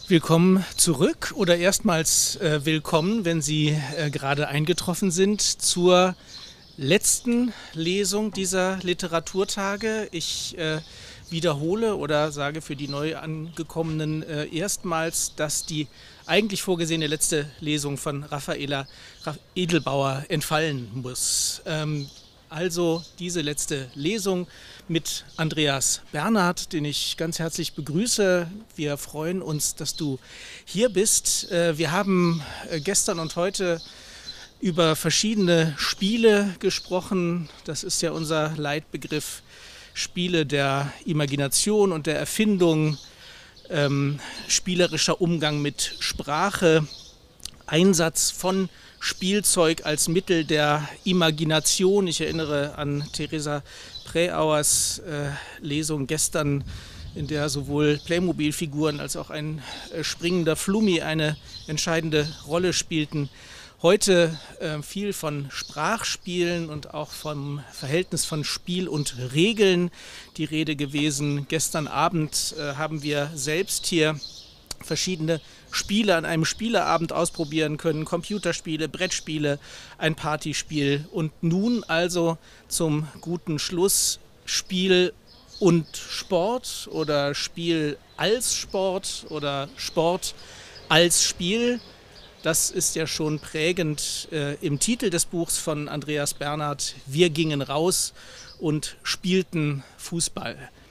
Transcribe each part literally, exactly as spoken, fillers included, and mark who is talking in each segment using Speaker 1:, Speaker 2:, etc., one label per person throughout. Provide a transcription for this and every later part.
Speaker 1: Willkommen zurück oder erstmals äh, willkommen, wenn Sie äh, gerade eingetroffen sind zur letzten Lesung dieser Literaturtage. Ich äh, wiederhole oder sage für die neu angekommenen äh, erstmals, dass die eigentlich vorgesehene letzte Lesung von Raffaela Edelbauer entfallen muss. Ähm, Also diese letzte Lesung mit Andreas Bernhard, den ich ganz herzlich begrüße. Wir freuen uns, dass du hier bist. Wir haben gestern und heute über verschiedene Spiele gesprochen. Das ist ja unser Leitbegriff. Spiele der Imagination und der Erfindung, ähm, spielerischer Umgang mit Sprache, Einsatz von Spielzeug als Mittel der Imagination. Ich erinnere an Theresa Präauers äh, Lesung gestern, in der sowohl Playmobil-Figuren als auch ein äh, springender Flummi eine entscheidende Rolle spielten. Heute äh, viel von Sprachspielen und auch vom Verhältnis von Spiel und Regeln die Rede gewesen. Gestern Abend äh, haben wir selbst hier verschiedene Spiele an einem Spieleabend ausprobieren können, Computerspiele, Brettspiele, ein Partyspiel und nun also zum guten Schluss Spiel und Sport oder Spiel als Sport oder Sport als Spiel. Das ist ja schon prägend äh, im Titel des Buchs von Andreas Bernhard. Wir gingen raus und spielten Fußball.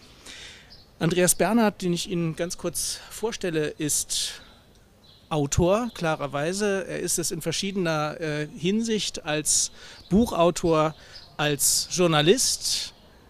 Speaker 1: Andreas Bernhard, den ich Ihnen ganz kurz vorstelle, ist Autor, klarerweise. Er ist es in verschiedener äh, Hinsicht als Buchautor, als Journalist,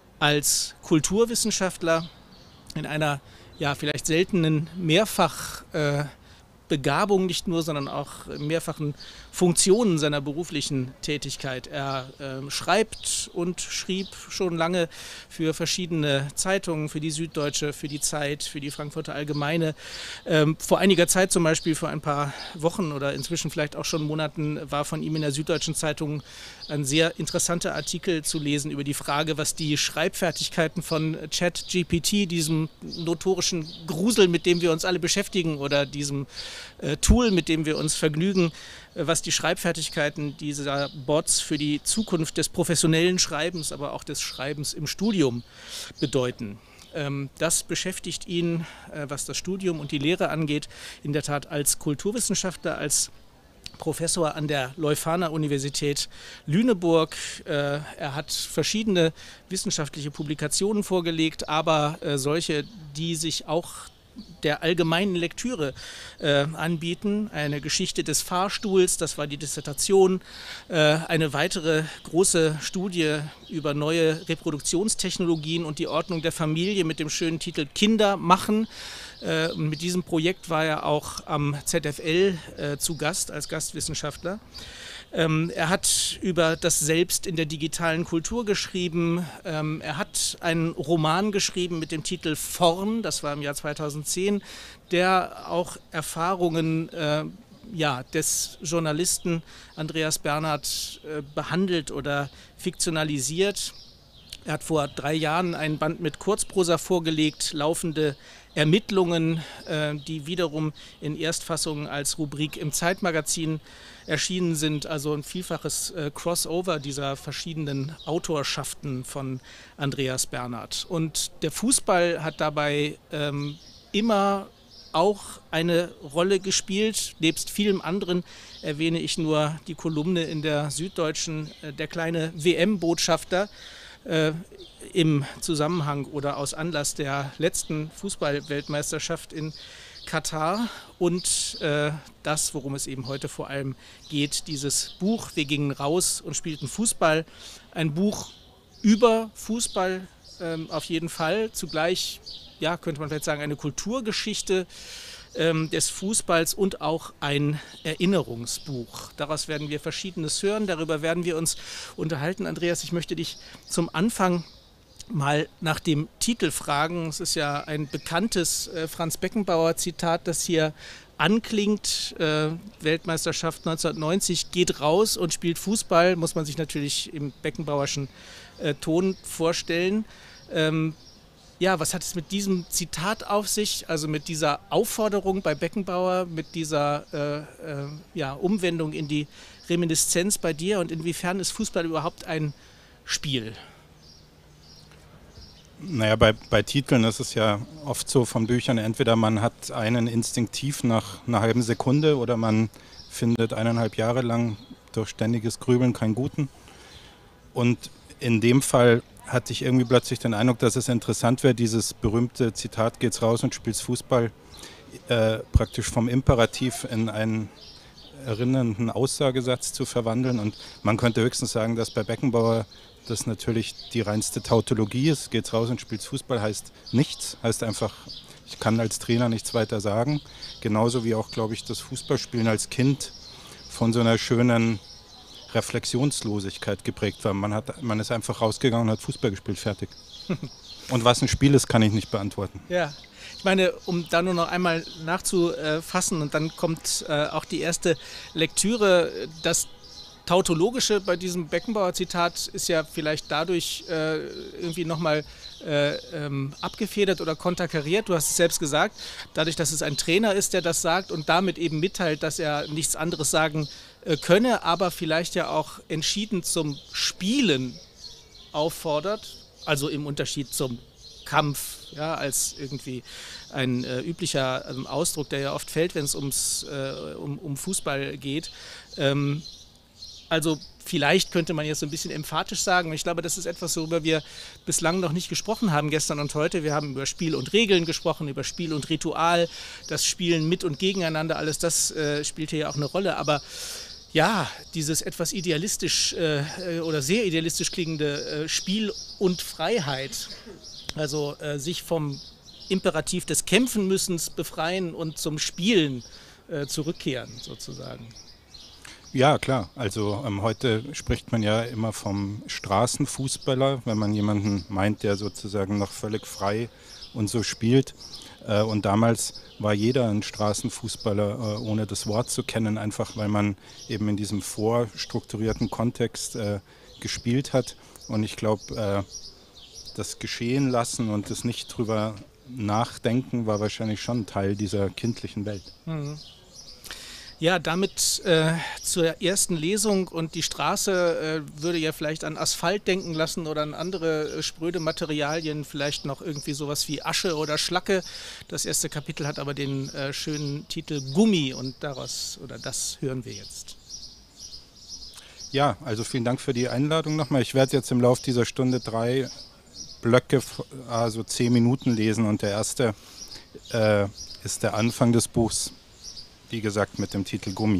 Speaker 1: als Kulturwissenschaftler in einer ja vielleicht seltenen Mehrfach äh, Begabung nicht nur, sondern auch mehrfachen Funktionen seiner beruflichen Tätigkeit. Er äh, schreibt und schrieb schon lange für verschiedene Zeitungen, für die Süddeutsche, für die Zeit, für die Frankfurter Allgemeine. Ähm, vor einiger Zeit zum Beispiel, vor ein paar Wochen oder inzwischen vielleicht auch schon Monaten, war von ihm in der Süddeutschen Zeitung ein sehr interessanter Artikel zu lesen über die Frage, was die Schreibfertigkeiten von ChatGPT, diesem notorischen Grusel, mit dem wir uns alle beschäftigen, oder diesem äh, Tool, mit dem wir uns vergnügen, äh, was die Schreibfertigkeiten dieser Bots für die Zukunft des professionellen Schreibens, aber auch des Schreibens im Studium bedeuten. Ähm, das beschäftigt ihn, äh, was das Studium und die Lehre angeht, in der Tat als Kulturwissenschaftler, als Professor an der Leuphana-Universität Lüneburg. Äh, er hat verschiedene wissenschaftliche Publikationen vorgelegt, aber äh, solche, die sich auch der allgemeinen Lektüre äh, anbieten. Eine Geschichte des Fahrstuhls, das war die Dissertation. Äh, eine weitere große Studie über neue Reproduktionstechnologien und die Ordnung der Familie mit dem schönen Titel Kinder machen. Äh, und mit diesem Projekt war er auch am Z F L äh, zu Gast als Gastwissenschaftler. Ähm, er hat über das Selbst in der digitalen Kultur geschrieben. Ähm, er hat einen Roman geschrieben mit dem Titel Form, das war im Jahr zweitausendzehn, der auch Erfahrungen äh, ja, des Journalisten Andreas Bernhard äh, behandelt oder fiktionalisiert. Er hat vor drei Jahren einen Band mit Kurzprosa vorgelegt, laufende Ermittlungen, äh, die wiederum in Erstfassungen als Rubrik im Zeitmagazin erschienen sind. Also ein vielfaches äh, Crossover dieser verschiedenen Autorschaften von Andreas Bernhard. Und der Fußball hat dabei ähm, immer auch eine Rolle gespielt. Nebst vielem anderen erwähne ich nur die Kolumne in der Süddeutschen, äh, der kleine W M-Botschafter, Äh, im Zusammenhang oder aus Anlass der letzten Fußball-Weltmeisterschaft in Katar und äh, das, worum es eben heute vor allem geht, dieses Buch Wir gingen raus und spielten Fußball, ein Buch über Fußball äh, auf jeden Fall, zugleich, ja, könnte man vielleicht sagen, eine Kulturgeschichte des Fußballs und auch ein Erinnerungsbuch. Daraus werden wir Verschiedenes hören, darüber werden wir uns unterhalten. Andreas, ich möchte dich zum Anfang mal nach dem Titel fragen. Es ist ja ein bekanntes äh, Franz Beckenbauer-Zitat, das hier anklingt. Äh, Weltmeisterschaft neunzehnhundertneunzig, geht raus und spielt Fußball, muss man sich natürlich im Beckenbauerschen äh, Ton vorstellen. Ähm, Ja, was hat es mit diesem Zitat auf sich, also mit dieser Aufforderung bei Beckenbauer, mit dieser äh, äh, ja, Umwendung in die Reminiszenz bei dir, und inwiefern ist Fußball überhaupt ein Spiel?
Speaker 2: Naja, bei, bei Titeln ist es ja oft so von Büchern, entweder man hat einen instinktiv nach einer halben Sekunde oder man findet eineinhalb Jahre lang durch ständiges Grübeln keinen guten. Und in dem Fall hatte ich irgendwie plötzlich den Eindruck, dass es interessant wäre, dieses berühmte Zitat, geht's raus und spielst Fußball, äh, praktisch vom Imperativ in einen erinnernden Aussagesatz zu verwandeln. Und man könnte höchstens sagen, dass bei Beckenbauer das natürlich die reinste Tautologie ist. Geht's raus und spielst Fußball heißt nichts, heißt einfach, ich kann als Trainer nichts weiter sagen. Genauso wie auch, glaube ich, das Fußballspielen als Kind von so einer schönen Reflexionslosigkeit geprägt war. Man, hat, man ist einfach rausgegangen und hat Fußball gespielt, fertig. Und was ein Spiel ist, kann ich nicht beantworten.
Speaker 1: Ja, ich meine, um da nur noch einmal nachzufassen, und dann kommt äh, auch die erste Lektüre, das Tautologische bei diesem Beckenbauer-Zitat ist ja vielleicht dadurch äh, irgendwie nochmal äh, ähm, abgefedert oder konterkariert. Du hast es selbst gesagt, dadurch, dass es ein Trainer ist, der das sagt und damit eben mitteilt, dass er nichts anderes sagen äh, könne, aber vielleicht ja auch entschieden zum Spielen auffordert, also im Unterschied zum Kampf, ja, als irgendwie ein äh, üblicher ähm, Ausdruck, der ja oft fällt, wenn es ums, äh, um, um Fußball geht. Ähm, Also vielleicht könnte man jetzt so ein bisschen emphatisch sagen, ich glaube, das ist etwas, worüber wir bislang noch nicht gesprochen haben, gestern und heute. Wir haben über Spiel und Regeln gesprochen, über Spiel und Ritual, das Spielen mit und gegeneinander, alles das äh, spielt hier ja auch eine Rolle. Aber ja, dieses etwas idealistisch äh, oder sehr idealistisch klingende äh, Spiel und Freiheit, also äh, sich vom Imperativ des Kämpfenmüssens befreien und zum Spielen äh, zurückkehren, sozusagen.
Speaker 2: Ja, klar. Also ähm, heute spricht man ja immer vom Straßenfußballer, wenn man jemanden meint, der sozusagen noch völlig frei und so spielt. Äh, und damals war jeder ein Straßenfußballer, äh, ohne das Wort zu kennen, einfach weil man eben in diesem vorstrukturierten Kontext äh, gespielt hat. Und ich glaube, äh, das Geschehen lassen und das nicht drüber nachdenken war wahrscheinlich schon Teil dieser kindlichen Welt.
Speaker 1: Mhm. Ja, damit äh, zur ersten Lesung, und die Straße äh, würde ja vielleicht an Asphalt denken lassen oder an andere äh, spröde Materialien, vielleicht noch irgendwie sowas wie Asche oder Schlacke. Das erste Kapitel hat aber den äh, schönen Titel Gummi, und daraus oder das hören wir jetzt.
Speaker 2: Ja, also vielen Dank für die Einladung nochmal. Ich werde jetzt im Laufe dieser Stunde drei Blöcke, also zehn Minuten lesen, und der erste äh, ist der Anfang des Buchs. Wie gesagt, mit dem Titel Gummi.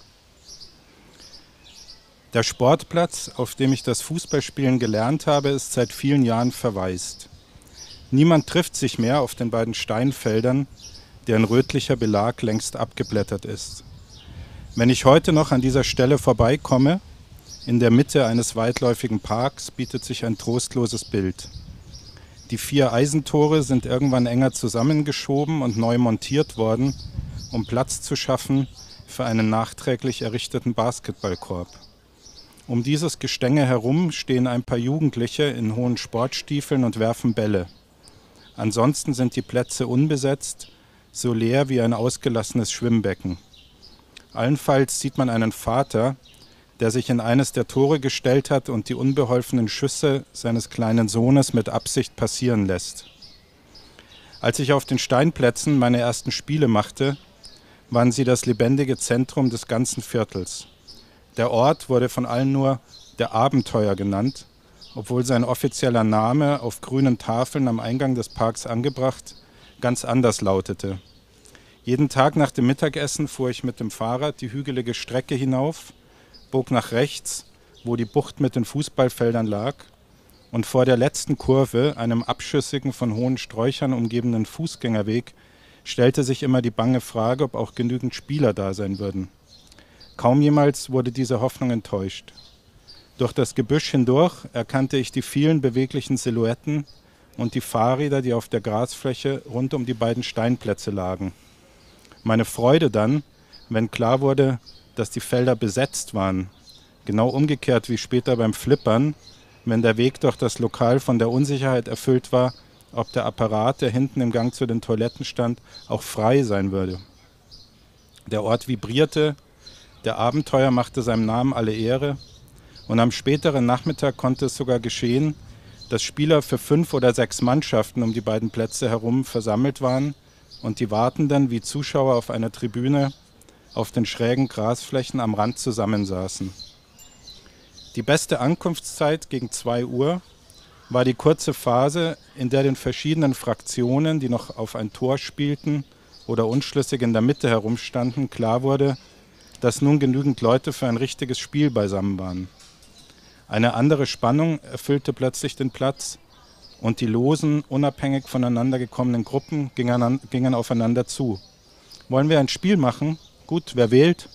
Speaker 2: Der Sportplatz, auf dem ich das Fußballspielen gelernt habe, ist seit vielen Jahren verwaist. Niemand trifft sich mehr auf den beiden Steinfeldern, deren rötlicher Belag längst abgeblättert ist. Wenn ich heute noch an dieser Stelle vorbeikomme, in der Mitte eines weitläufigen Parks, bietet sich ein trostloses Bild. Die vier Eisentore sind irgendwann enger zusammengeschoben und neu montiert worden, um Platz zu schaffen für einen nachträglich errichteten Basketballkorb. Um dieses Gestänge herum stehen ein paar Jugendliche in hohen Sportstiefeln und werfen Bälle. Ansonsten sind die Plätze unbesetzt, so leer wie ein ausgelassenes Schwimmbecken. Allenfalls sieht man einen Vater, der sich in eines der Tore gestellt hat und die unbeholfenen Schüsse seines kleinen Sohnes mit Absicht passieren lässt. Als ich auf den Steinplätzen meine ersten Spiele machte, waren sie das lebendige Zentrum des ganzen Viertels. Der Ort wurde von allen nur der Abenteuer genannt, obwohl sein offizieller Name auf grünen Tafeln am Eingang des Parks angebracht ganz anders lautete. Jeden Tag nach dem Mittagessen fuhr ich mit dem Fahrrad die hügelige Strecke hinauf, bog nach rechts, wo die Bucht mit den Fußballfeldern lag, und vor der letzten Kurve, einem abschüssigen, von hohen Sträuchern umgebenen Fußgängerweg, stellte sich immer die bange Frage, ob auch genügend Spieler da sein würden. Kaum jemals wurde diese Hoffnung enttäuscht. Durch das Gebüsch hindurch erkannte ich die vielen beweglichen Silhouetten und die Fahrräder, die auf der Grasfläche rund um die beiden Steinplätze lagen. Meine Freude dann, wenn klar wurde, dass die Felder besetzt waren, genau umgekehrt wie später beim Flippern, wenn der Weg durch das Lokal von der Unsicherheit erfüllt war, ob der Apparat, der hinten im Gang zu den Toiletten stand, auch frei sein würde. Der Ort vibrierte, der Abenteuer machte seinem Namen alle Ehre und am späteren Nachmittag konnte es sogar geschehen, dass Spieler für fünf oder sechs Mannschaften um die beiden Plätze herum versammelt waren und die Wartenden wie Zuschauer auf einer Tribüne auf den schrägen Grasflächen am Rand zusammensaßen. Die beste Ankunftszeit gegen zwei Uhr war die kurze Phase, in der den verschiedenen Fraktionen, die noch auf ein Tor spielten oder unschlüssig in der Mitte herumstanden, klar wurde, dass nun genügend Leute für ein richtiges Spiel beisammen waren. Eine andere Spannung erfüllte plötzlich den Platz und die losen, unabhängig voneinander gekommenen Gruppen gingen, gingen aufeinander zu. Wollen wir ein Spiel machen? Gut, wer wählt?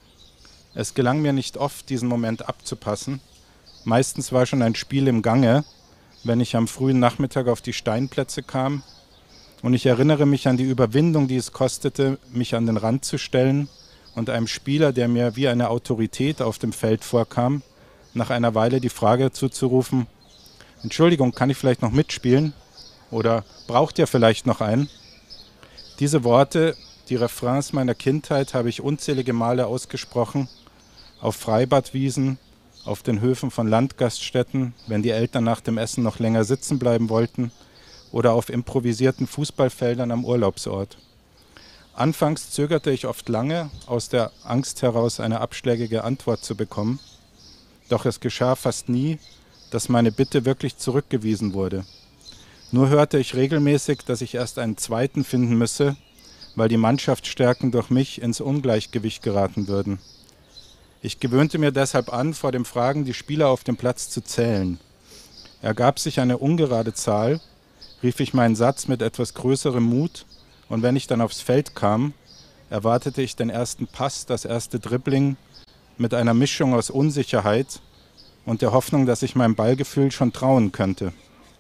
Speaker 2: Es gelang mir nicht oft, diesen Moment abzupassen. Meistens war schon ein Spiel im Gange, wenn ich am frühen Nachmittag auf die Steinplätze kam. Und ich erinnere mich an die Überwindung, die es kostete, mich an den Rand zu stellen und einem Spieler, der mir wie eine Autorität auf dem Feld vorkam, nach einer Weile die Frage zuzurufen: Entschuldigung, kann ich vielleicht noch mitspielen? Oder braucht ihr vielleicht noch einen? Diese Worte, die Refrains meiner Kindheit, habe ich unzählige Male ausgesprochen, auf Freibadwiesen, auf den Höfen von Landgaststätten, wenn die Eltern nach dem Essen noch länger sitzen bleiben wollten, oder auf improvisierten Fußballfeldern am Urlaubsort. Anfangs zögerte ich oft lange, aus der Angst heraus eine abschlägige Antwort zu bekommen. Doch es geschah fast nie, dass meine Bitte wirklich zurückgewiesen wurde. Nur hörte ich regelmäßig, dass ich erst einen zweiten finden müsse, weil die Mannschaftsstärken durch mich ins Ungleichgewicht geraten würden. Ich gewöhnte mir deshalb an, vor dem Fragen die Spieler auf dem Platz zu zählen. Ergab sich eine ungerade Zahl, rief ich meinen Satz mit etwas größerem Mut, und wenn ich dann aufs Feld kam, erwartete ich den ersten Pass, das erste Dribbling, mit einer Mischung aus Unsicherheit und der Hoffnung, dass ich meinem Ballgefühl schon trauen könnte.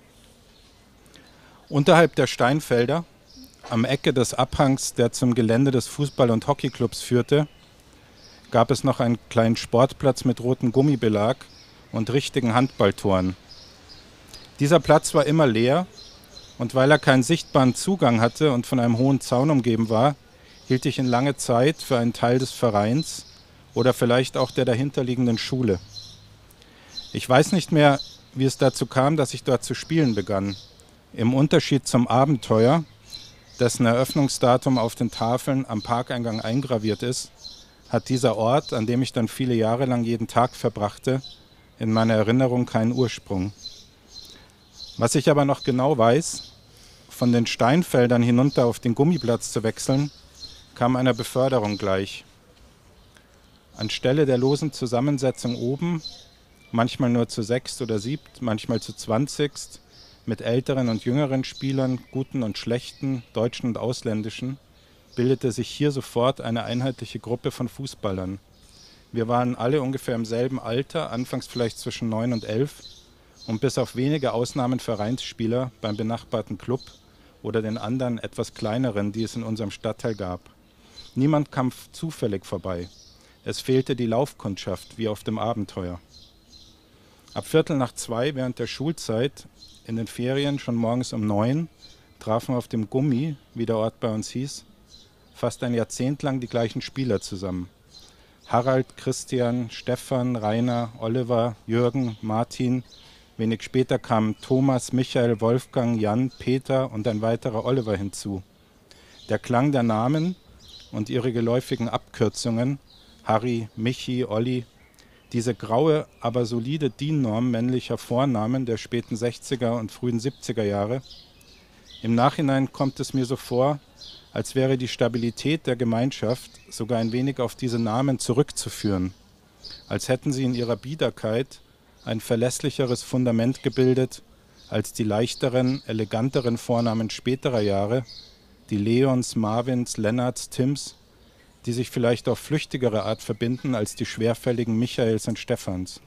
Speaker 2: Unterhalb der Steinfelder, am Ecke des Abhangs, der zum Gelände des Fußball- und Hockeyclubs führte, gab es noch einen kleinen Sportplatz mit rotem Gummibelag und richtigen Handballtoren. Dieser Platz war immer leer, und weil er keinen sichtbaren Zugang hatte und von einem hohen Zaun umgeben war, hielt ich ihn lange Zeit für einen Teil des Vereins oder vielleicht auch der dahinterliegenden Schule. Ich weiß nicht mehr, wie es dazu kam, dass ich dort zu spielen begann. Im Unterschied zum Abenteuer, dessen Eröffnungsdatum auf den Tafeln am Parkeingang eingraviert ist, hat dieser Ort, an dem ich dann viele Jahre lang jeden Tag verbrachte, in meiner Erinnerung keinen Ursprung. Was ich aber noch genau weiß: Von den Steinfeldern hinunter auf den Gummiplatz zu wechseln, kam einer Beförderung gleich. Anstelle der losen Zusammensetzung oben, manchmal nur zu sechst oder siebt, manchmal zu zwanzigst, mit älteren und jüngeren Spielern, guten und schlechten, deutschen und ausländischen, bildete sich hier sofort eine einheitliche Gruppe von Fußballern. Wir waren alle ungefähr im selben Alter, anfangs vielleicht zwischen neun und elf, und bis auf wenige Ausnahmen Vereinsspieler beim benachbarten Club oder den anderen etwas kleineren, die es in unserem Stadtteil gab. Niemand kam zufällig vorbei. Es fehlte die Laufkundschaft, wie auf dem Abenteuer. Ab Viertel nach zwei während der Schulzeit, in den Ferien schon morgens um neun, trafen auf dem Gummi, wie der Ort bei uns hieß, fast ein Jahrzehnt lang die gleichen Spieler zusammen. Harald, Christian, Stefan, Rainer, Oliver, Jürgen, Martin. Wenig später kamen Thomas, Michael, Wolfgang, Jan, Peter und ein weiterer Oliver hinzu. Der Klang der Namen und ihre geläufigen Abkürzungen, Harry, Michi, Olli, diese graue, aber solide D I N-Norm männlicher Vornamen der späten sechziger und frühen siebziger Jahre. Im Nachhinein kommt es mir so vor, als wäre die Stabilität der Gemeinschaft sogar ein wenig auf diese Namen zurückzuführen, als hätten sie in ihrer Biederkeit ein verlässlicheres Fundament gebildet als die leichteren, eleganteren Vornamen späterer Jahre, die Leons, Marvins, Lennarts, Tims, die sich vielleicht auf flüchtigere Art verbinden als die schwerfälligen Michaels und Stephans.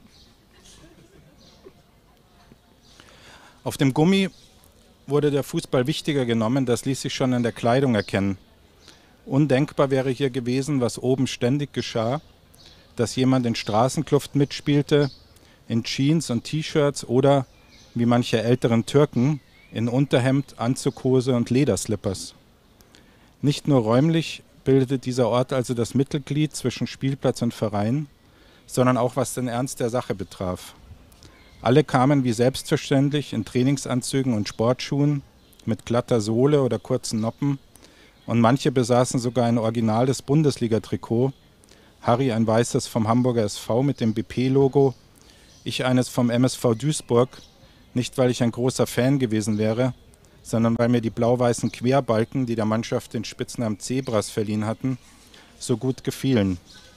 Speaker 2: Auf dem Gummi wurde der Fußball wichtiger genommen, das ließ sich schon an der Kleidung erkennen. Undenkbar wäre hier gewesen, was oben ständig geschah, dass jemand in Straßenkluft mitspielte, in Jeans und T-Shirts oder, wie manche älteren Türken, in Unterhemd, Anzughose und Lederslippers. Nicht nur räumlich bildete dieser Ort also das Mittelglied zwischen Spielplatz und Verein, sondern auch was den Ernst der Sache betraf. Alle kamen wie selbstverständlich in Trainingsanzügen und Sportschuhen mit glatter Sohle oder kurzen Noppen und manche besaßen sogar ein originales Bundesliga-Trikot, Harry ein weißes vom Hamburger S V mit dem B P-Logo, ich eines vom M S V Duisburg, nicht weil ich ein großer Fan gewesen wäre, sondern weil mir die blau-weißen Querbalken, die der Mannschaft den Spitznamen Zebras verliehen hatten, so gut gefielen.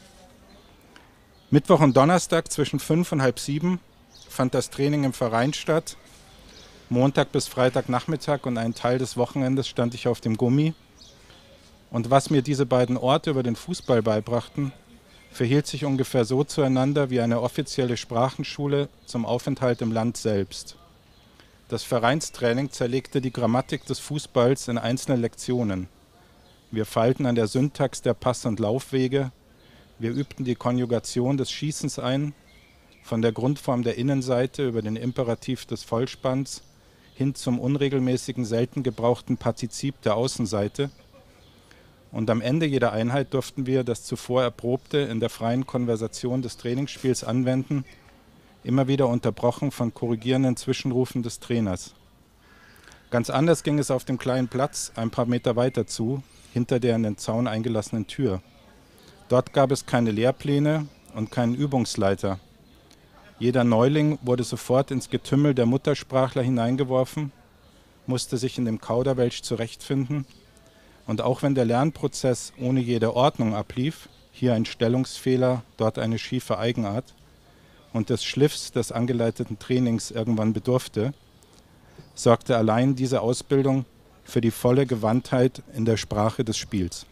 Speaker 2: Mittwoch und Donnerstag zwischen fünf und halb sieben fand das Training im Verein statt. Montag bis Freitagnachmittag und einen Teil des Wochenendes stand ich auf dem Gummi. Und was mir diese beiden Orte über den Fußball beibrachten, verhielt sich ungefähr so zueinander wie eine offizielle Sprachenschule zum Aufenthalt im Land selbst. Das Vereinstraining zerlegte die Grammatik des Fußballs in einzelne Lektionen. Wir feilten an der Syntax der Pass- und Laufwege, wir übten die Konjugation des Schießens ein, von der Grundform der Innenseite über den Imperativ des Vollspanns hin zum unregelmäßigen, selten gebrauchten Partizip der Außenseite. Und am Ende jeder Einheit durften wir das zuvor Erprobte in der freien Konversation des Trainingsspiels anwenden, immer wieder unterbrochen von korrigierenden Zwischenrufen des Trainers. Ganz anders ging es auf dem kleinen Platz ein paar Meter weiter zu, hinter der in den Zaun eingelassenen Tür. Dort gab es keine Lehrpläne und keinen Übungsleiter. Jeder Neuling wurde sofort ins Getümmel der Muttersprachler hineingeworfen, musste sich in dem Kauderwelsch zurechtfinden. Und auch wenn der Lernprozess ohne jede Ordnung ablief, hier ein Stellungsfehler, dort eine schiefe Eigenart, und des Schliffs des angeleiteten Trainings irgendwann bedurfte, sorgte allein diese Ausbildung für die volle Gewandtheit in der Sprache des Spiels.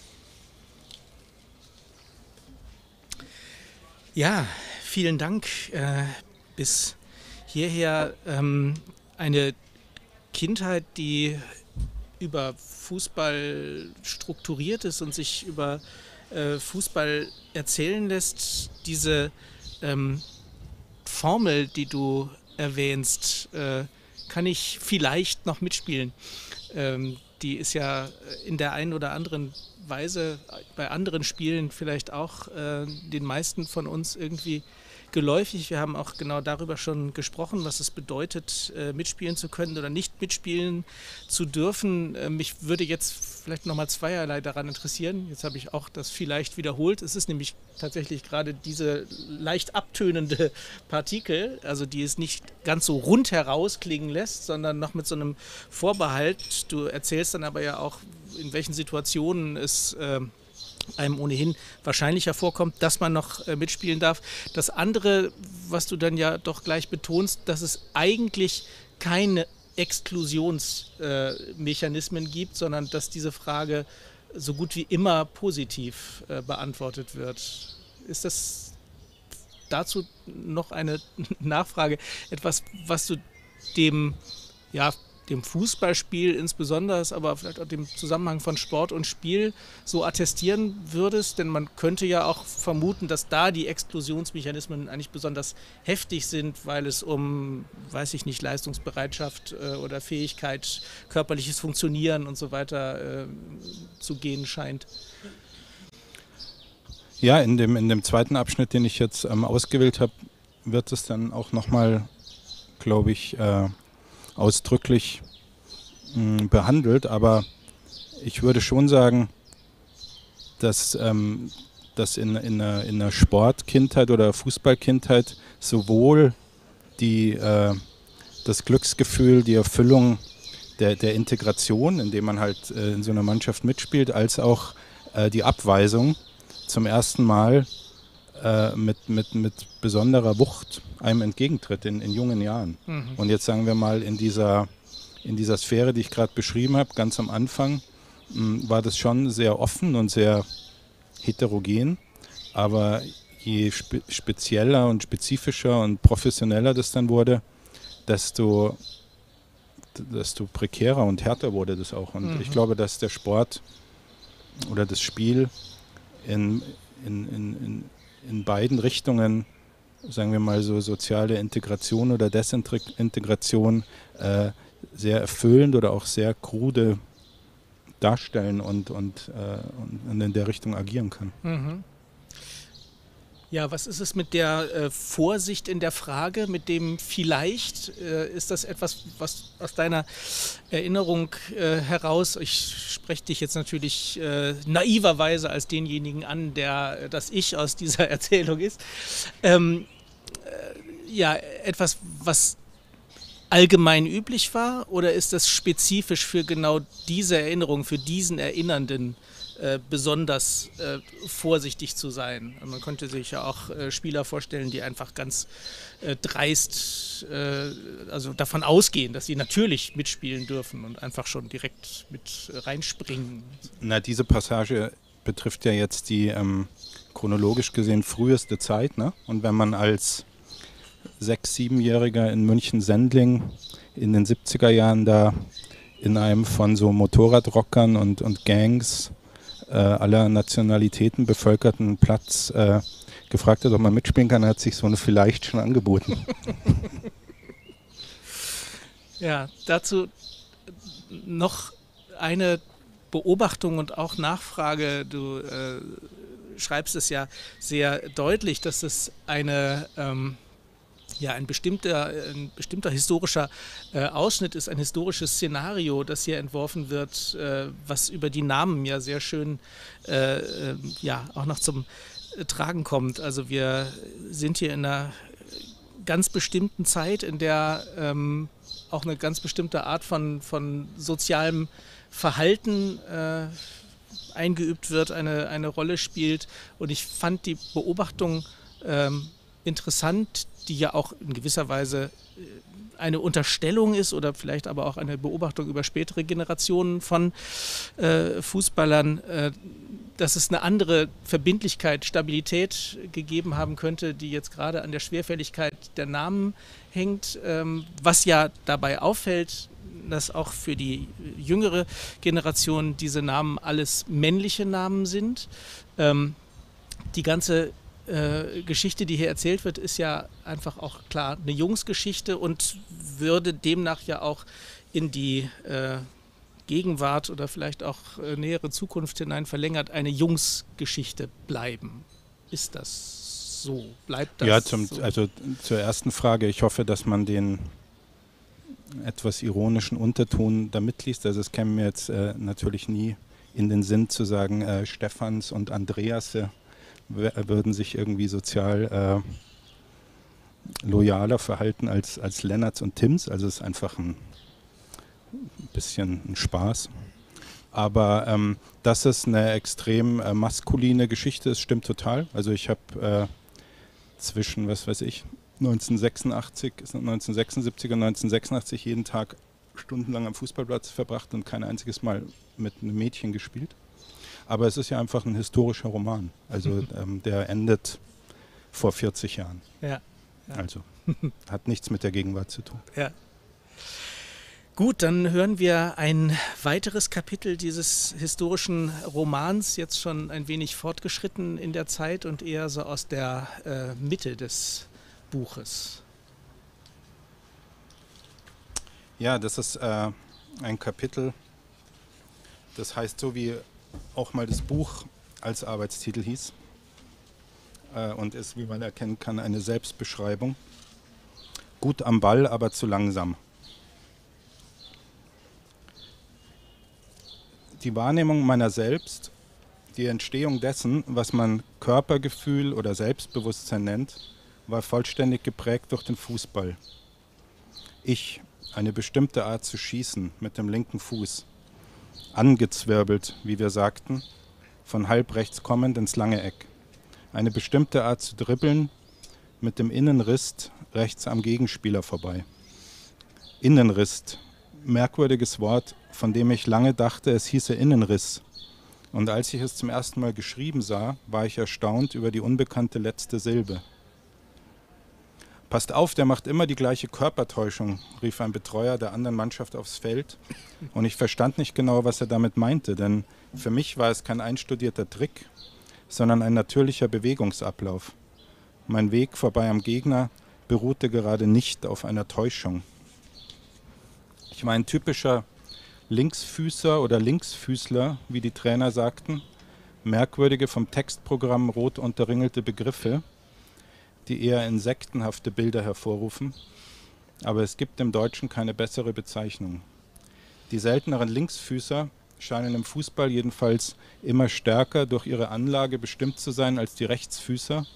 Speaker 1: Ja, vielen Dank. Äh, bis hierher ähm, eine Kindheit, die über Fußball strukturiert ist und sich über äh, Fußball erzählen lässt. Diese ähm, Formel, die du erwähnst, äh, kann ich vielleicht noch mitspielen. Ähm, die ist ja in der einen oder anderen Weise bei anderen Spielen vielleicht auch äh, den meisten von uns irgendwie geläufig. Wir haben auch genau darüber schon gesprochen, was es bedeutet, äh, mitspielen zu können oder nicht mitspielen zu dürfen. Äh, mich würde jetzt vielleicht nochmal zweierlei daran interessieren. Jetzt habe ich auch das vielleicht wiederholt. Es ist nämlich tatsächlich gerade diese leicht abtönende Partikel, also die es nicht ganz so rund heraus klingen lässt, sondern noch mit so einem Vorbehalt. Du erzählst dann aber ja auch, in welchen Situationen es äh, einem ohnehin wahrscheinlicher vorkommt, dass man noch äh, mitspielen darf. Das andere, was du dann ja doch gleich betonst, dass es eigentlich keine Exklusionsmechanismen äh, gibt, sondern dass diese Frage so gut wie immer positiv äh, beantwortet wird. Ist das dazu noch eine Nachfrage? Etwas, was du dem, ja, dem Fußballspiel insbesondere, aber vielleicht auch dem Zusammenhang von Sport und Spiel so attestieren würdest? Denn man könnte ja auch vermuten, dass da die Exklusionsmechanismen eigentlich besonders heftig sind, weil es um, weiß ich nicht, Leistungsbereitschaft äh, oder Fähigkeit, körperliches Funktionieren und so weiter äh, zu gehen scheint.
Speaker 2: Ja, in dem, in dem zweiten Abschnitt, den ich jetzt ähm, ausgewählt habe, wird es dann auch nochmal, glaube ich, äh, ausdrücklich mh, behandelt, aber ich würde schon sagen, dass, ähm, dass in, in, einer, in einer Sportkindheit oder Fußballkindheit sowohl die, äh, das Glücksgefühl, die Erfüllung der, der Integration, indem man halt äh, in so einer Mannschaft mitspielt, als auch äh, die Abweisung zum ersten Mal äh, mit, mit, mit besonderer Wucht einem entgegentritt in, in jungen Jahren. Mhm. Und jetzt sagen wir mal, in dieser, in dieser Sphäre, die ich gerade beschrieben habe, ganz am Anfang, mh, war das schon sehr offen und sehr heterogen. Aber je spe spezieller und spezifischer und professioneller das dann wurde, desto, desto prekärer und härter wurde das auch. Und mhm. ich glaube, dass der Sport oder das Spiel in, in, in, in, in beiden Richtungen, sagen wir mal so soziale Integration oder Desintegration, äh, sehr erfüllend oder auch sehr krude darstellen und, und, äh, und in der Richtung agieren kann.
Speaker 1: Mhm. Ja, was ist es mit der äh, Vorsicht in der Frage, mit dem vielleicht? Äh, ist das etwas, was aus deiner Erinnerung äh, heraus, ich spreche dich jetzt natürlich äh, naiverweise als denjenigen an, der äh, das Ich aus dieser Erzählung ist, ähm, äh, ja, etwas, was allgemein üblich war, oder ist das spezifisch für genau diese Erinnerung, für diesen Erinnernden äh, besonders äh, vorsichtig zu sein? Man könnte sich ja auch äh, Spieler vorstellen, die einfach ganz äh, dreist äh, also davon ausgehen, dass sie natürlich mitspielen dürfen und einfach schon direkt mit reinspringen.
Speaker 2: Na, diese Passage betrifft ja jetzt die ähm, chronologisch gesehen früheste Zeit, ne? Und wenn man als sechs-, siebenjähriger in München-Sendling in den siebziger Jahren da in einem von so Motorradrockern und, und Gangs äh, aller Nationalitäten bevölkerten Platz äh, gefragt hat, ob man mitspielen kann, hat sich so eine vielleicht schon angeboten.
Speaker 1: Ja, dazu noch eine Beobachtung und auch Nachfrage. Du äh, schreibst es ja sehr deutlich, dass es eine ähm, ja, ein bestimmter, ein bestimmter historischer äh, Ausschnitt ist, ein historisches Szenario, das hier entworfen wird, äh, was über die Namen ja sehr schön äh, äh, ja, auch noch zum äh, Tragen kommt. Also wir sind hier in einer ganz bestimmten Zeit, in der ähm, auch eine ganz bestimmte Art von, von sozialem Verhalten äh, eingeübt wird, eine, eine Rolle spielt. Und ich fand die Beobachtung ähm, interessant, die ja auch in gewisser Weise eine Unterstellung ist oder vielleicht aber auch eine Beobachtung über spätere Generationen von äh, Fußballern, äh, dass es eine andere Verbindlichkeit, Stabilität gegeben haben könnte, die jetzt gerade an der Schwerfälligkeit der Namen hängt. Ähm, was ja dabei auffällt, dass auch für die jüngere Generation diese Namen alles männliche Namen sind. Ähm, die ganze Äh, Geschichte, die hier erzählt wird, ist ja einfach auch klar eine Jungsgeschichte und würde demnach ja auch in die äh, Gegenwart oder vielleicht auch äh, nähere Zukunft hinein verlängert eine Jungsgeschichte bleiben. Ist das so? Bleibt das
Speaker 2: ja, zum,
Speaker 1: so?
Speaker 2: also zur ersten Frage. Ich hoffe, dass man den etwas ironischen Unterton da mitliest. Also es käme mir jetzt äh, natürlich nie in den Sinn zu sagen, äh, Stephans und Andreas äh, würden sich irgendwie sozial äh, loyaler verhalten als, als Lennarts und Tims. Also es ist einfach ein bisschen ein Spaß. Aber ähm, dass es eine extrem äh, maskuline Geschichte ist, stimmt total. Also ich habe äh, zwischen, was weiß ich, neunzehnhundertsechsundachtzig, neunzehnhundertsechsundsiebzig und neunzehnhundertsechsundachtzig jeden Tag stundenlang am Fußballplatz verbracht und kein einziges Mal mit einem Mädchen gespielt. Aber es ist ja einfach ein historischer Roman. Also mhm. ähm, der endet vor vierzig Jahren.
Speaker 1: Ja, ja.
Speaker 2: Also hat nichts mit der Gegenwart zu tun.
Speaker 1: Ja. Gut, dann hören wir ein weiteres Kapitel dieses historischen Romans, jetzt schon ein wenig fortgeschritten in der Zeit und eher so aus der äh, Mitte des Buches.
Speaker 2: Ja, das ist äh, ein Kapitel, das heißt so, wie auch mal das Buch als Arbeitstitel hieß äh, und ist, wie man erkennen kann, eine Selbstbeschreibung. Gut am Ball, aber zu langsam. Die Wahrnehmung meiner selbst, die Entstehung dessen, was man Körpergefühl oder Selbstbewusstsein nennt, war vollständig geprägt durch den Fußball. Ich, eine bestimmte Art zu schießen mit dem linken Fuß, angezwirbelt, wie wir sagten, von halb rechts kommend ins lange Eck. Eine bestimmte Art zu dribbeln, mit dem Innenriss rechts am Gegenspieler vorbei. Innenriss, merkwürdiges Wort, von dem ich lange dachte, es hieße Innenriss. Und als ich es zum ersten Mal geschrieben sah, war ich erstaunt über die unbekannte letzte Silbe. Passt auf, der macht immer die gleiche Körpertäuschung, rief ein Betreuer der anderen Mannschaft aufs Feld. Und ich verstand nicht genau, was er damit meinte, denn für mich war es kein einstudierter Trick, sondern ein natürlicher Bewegungsablauf. Mein Weg vorbei am Gegner beruhte gerade nicht auf einer Täuschung. Ich war ein typischer Linksfüßer oder Linksfüßler, wie die Trainer sagten. Merkwürdige, vom Textprogramm rot unterringelte Begriffe, die eher insektenhafte Bilder hervorrufen. Aber es gibt im Deutschen keine bessere Bezeichnung. Die selteneren Linksfüßer scheinen im Fußball jedenfalls immer stärker durch ihre Anlage bestimmt zu sein als die Rechtsfüßer,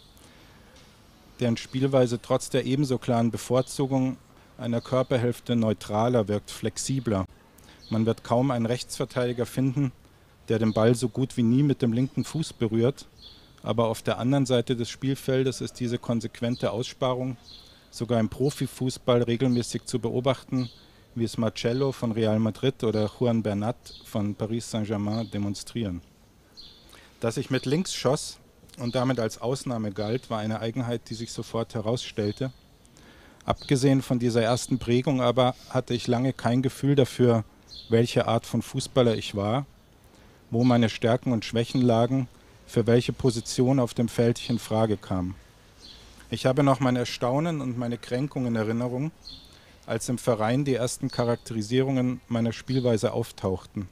Speaker 2: deren Spielweise trotz der ebenso klaren Bevorzugung einer Körperhälfte neutraler wirkt, flexibler. Man wird kaum einen Rechtsverteidiger finden, der den Ball so gut wie nie mit dem linken Fuß berührt, aber auf der anderen Seite des Spielfeldes ist diese konsequente Aussparung sogar im Profifußball regelmäßig zu beobachten, wie es Marcello von Real Madrid oder Juan Bernat von Paris Saint-Germain demonstrieren. Dass ich mit links schoss und damit als Ausnahme galt, war eine Eigenheit, die sich sofort herausstellte. Abgesehen von dieser ersten Prägung aber hatte ich lange kein Gefühl dafür, welche Art von Fußballer ich war, wo meine Stärken und Schwächen lagen, für welche Position auf dem Feld ich in Frage kam. Ich habe noch mein Erstaunen und meine Kränkung in Erinnerung, als im Verein die ersten Charakterisierungen meiner Spielweise auftauchten.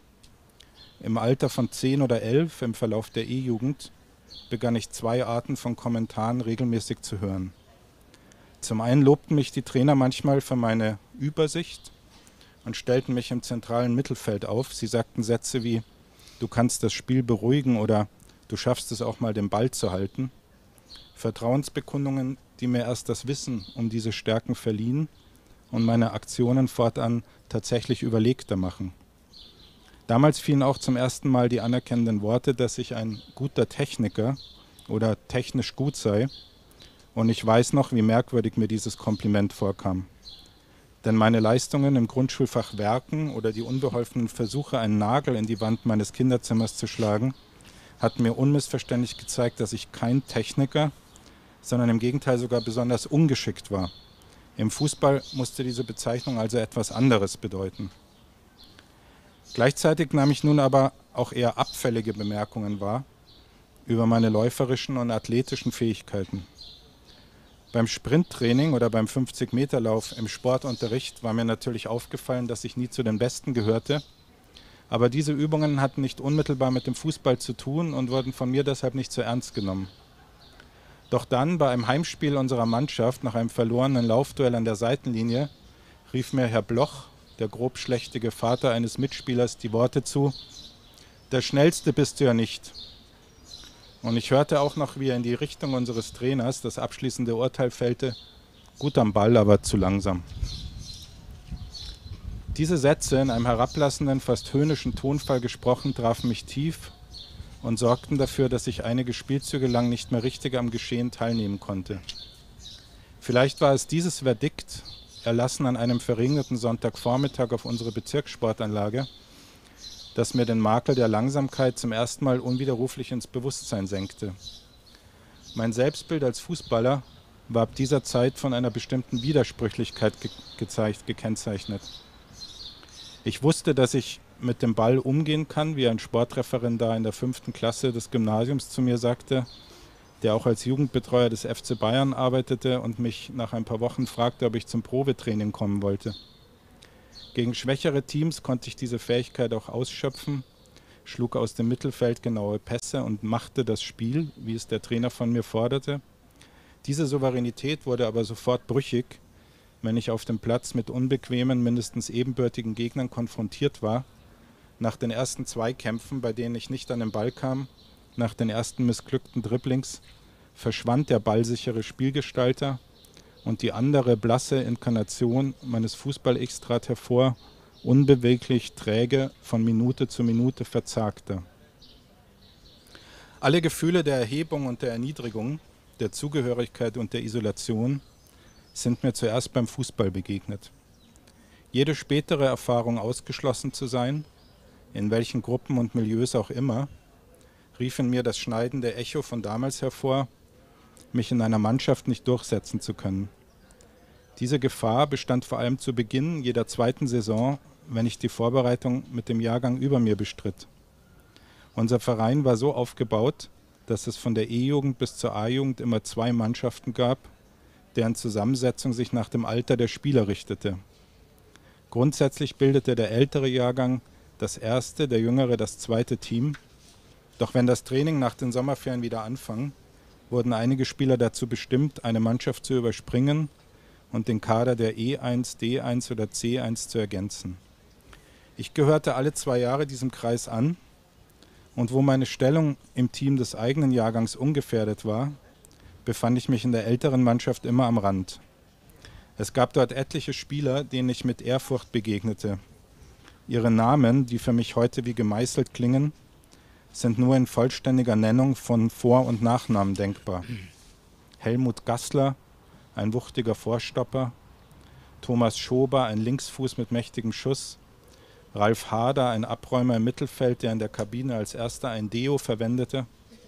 Speaker 2: Im Alter von zehn oder elf, im Verlauf der E-Jugend, begann ich zwei Arten von Kommentaren regelmäßig zu hören. Zum einen lobten mich die Trainer manchmal für meine Übersicht und stellten mich im zentralen Mittelfeld auf. Sie sagten Sätze wie: Du kannst das Spiel beruhigen oder du schaffst es auch mal, den Ball zu halten. Vertrauensbekundungen, die mir erst das Wissen um diese Stärken verliehen und meine Aktionen fortan tatsächlich überlegter machen. Damals fielen auch zum ersten Mal die anerkennenden Worte, dass ich ein guter Techniker oder technisch gut sei. Und ich weiß noch, wie merkwürdig mir dieses Kompliment vorkam. Denn meine Leistungen im Grundschulfach Werken oder die unbeholfenen Versuche, einen Nagel in die Wand meines Kinderzimmers zu schlagen, hatten mir unmissverständlich gezeigt, dass ich kein Techniker, sondern im Gegenteil sogar besonders ungeschickt war. Im Fußball musste diese Bezeichnung also etwas anderes bedeuten. Gleichzeitig nahm ich nun aber auch eher abfällige Bemerkungen wahr über meine läuferischen und athletischen Fähigkeiten. Beim Sprinttraining oder beim fünfzig-Meter-Lauf im Sportunterricht war mir natürlich aufgefallen, dass ich nie zu den Besten gehörte. Aber diese Übungen hatten nicht unmittelbar mit dem Fußball zu tun und wurden von mir deshalb nicht so ernst genommen. Doch dann, bei einem Heimspiel unserer Mannschaft, nach einem verlorenen Laufduell an der Seitenlinie, rief mir Herr Bloch, der grobschlächtige Vater eines Mitspielers, die Worte zu: Der Schnellste bist du ja nicht. Und ich hörte auch noch, wie er in die Richtung unseres Trainers das abschließende Urteil fällte: Gut am Ball, aber zu langsam. Diese Sätze, in einem herablassenden, fast höhnischen Tonfall gesprochen, trafen mich tief und sorgten dafür, dass ich einige Spielzüge lang nicht mehr richtig am Geschehen teilnehmen konnte. Vielleicht war es dieses Verdikt, erlassen an einem verregneten Sonntagvormittag auf unsere Bezirkssportanlage, das mir den Makel der Langsamkeit zum ersten Mal unwiderruflich ins Bewusstsein senkte. Mein Selbstbild als Fußballer war ab dieser Zeit von einer bestimmten Widersprüchlichkeit ge- gezeigt, gekennzeichnet. Ich wusste, dass ich mit dem Ball umgehen kann, wie ein Sportreferendar in der fünften Klasse des Gymnasiums zu mir sagte, der auch als Jugendbetreuer des F C Bayern arbeitete und mich nach ein paar Wochen fragte, ob ich zum Probetraining kommen wollte. Gegen schwächere Teams konnte ich diese Fähigkeit auch ausschöpfen, schlug aus dem Mittelfeld genaue Pässe und machte das Spiel, wie es der Trainer von mir forderte. Diese Souveränität wurde aber sofort brüchig, wenn ich auf dem Platz mit unbequemen, mindestens ebenbürtigen Gegnern konfrontiert war. Nach den ersten Zweikämpfen, bei denen ich nicht an den Ball kam, nach den ersten missglückten Dribblings, verschwand der ballsichere Spielgestalter und die andere blasse Inkarnation meines Fußball-Ichs trat hervor, unbeweglich, träge, von Minute zu Minute verzagte. Alle Gefühle der Erhebung und der Erniedrigung, der Zugehörigkeit und der Isolation sind mir zuerst beim Fußball begegnet. Jede spätere Erfahrung, ausgeschlossen zu sein, in welchen Gruppen und Milieus auch immer, rief in mir das schneidende Echo von damals hervor, mich in einer Mannschaft nicht durchsetzen zu können. Diese Gefahr bestand vor allem zu Beginn jeder zweiten Saison, wenn ich die Vorbereitung mit dem Jahrgang über mir bestritt. Unser Verein war so aufgebaut, dass es von der E-Jugend bis zur A-Jugend immer zwei Mannschaften gab, deren Zusammensetzung sich nach dem Alter der Spieler richtete. Grundsätzlich bildete der ältere Jahrgang das erste, der jüngere das zweite Team. Doch wenn das Training nach den Sommerferien wieder anfing, wurden einige Spieler dazu bestimmt, eine Mannschaft zu überspringen und den Kader der E eins, D eins oder C eins zu ergänzen. Ich gehörte alle zwei Jahre diesem Kreis an und wo meine Stellung im Team des eigenen Jahrgangs ungefährdet war, befand ich mich in der älteren Mannschaft immer am Rand. Es gab dort etliche Spieler, denen ich mit Ehrfurcht begegnete. Ihre Namen, die für mich heute wie gemeißelt klingen, sind nur in vollständiger Nennung von Vor- und Nachnamen denkbar. Helmut Gassler, ein wuchtiger Vorstopper, Thomas Schober, ein Linksfuß mit mächtigem Schuss, Ralf Hader, ein Abräumer im Mittelfeld, der in der Kabine als erster ein Deo verwendete,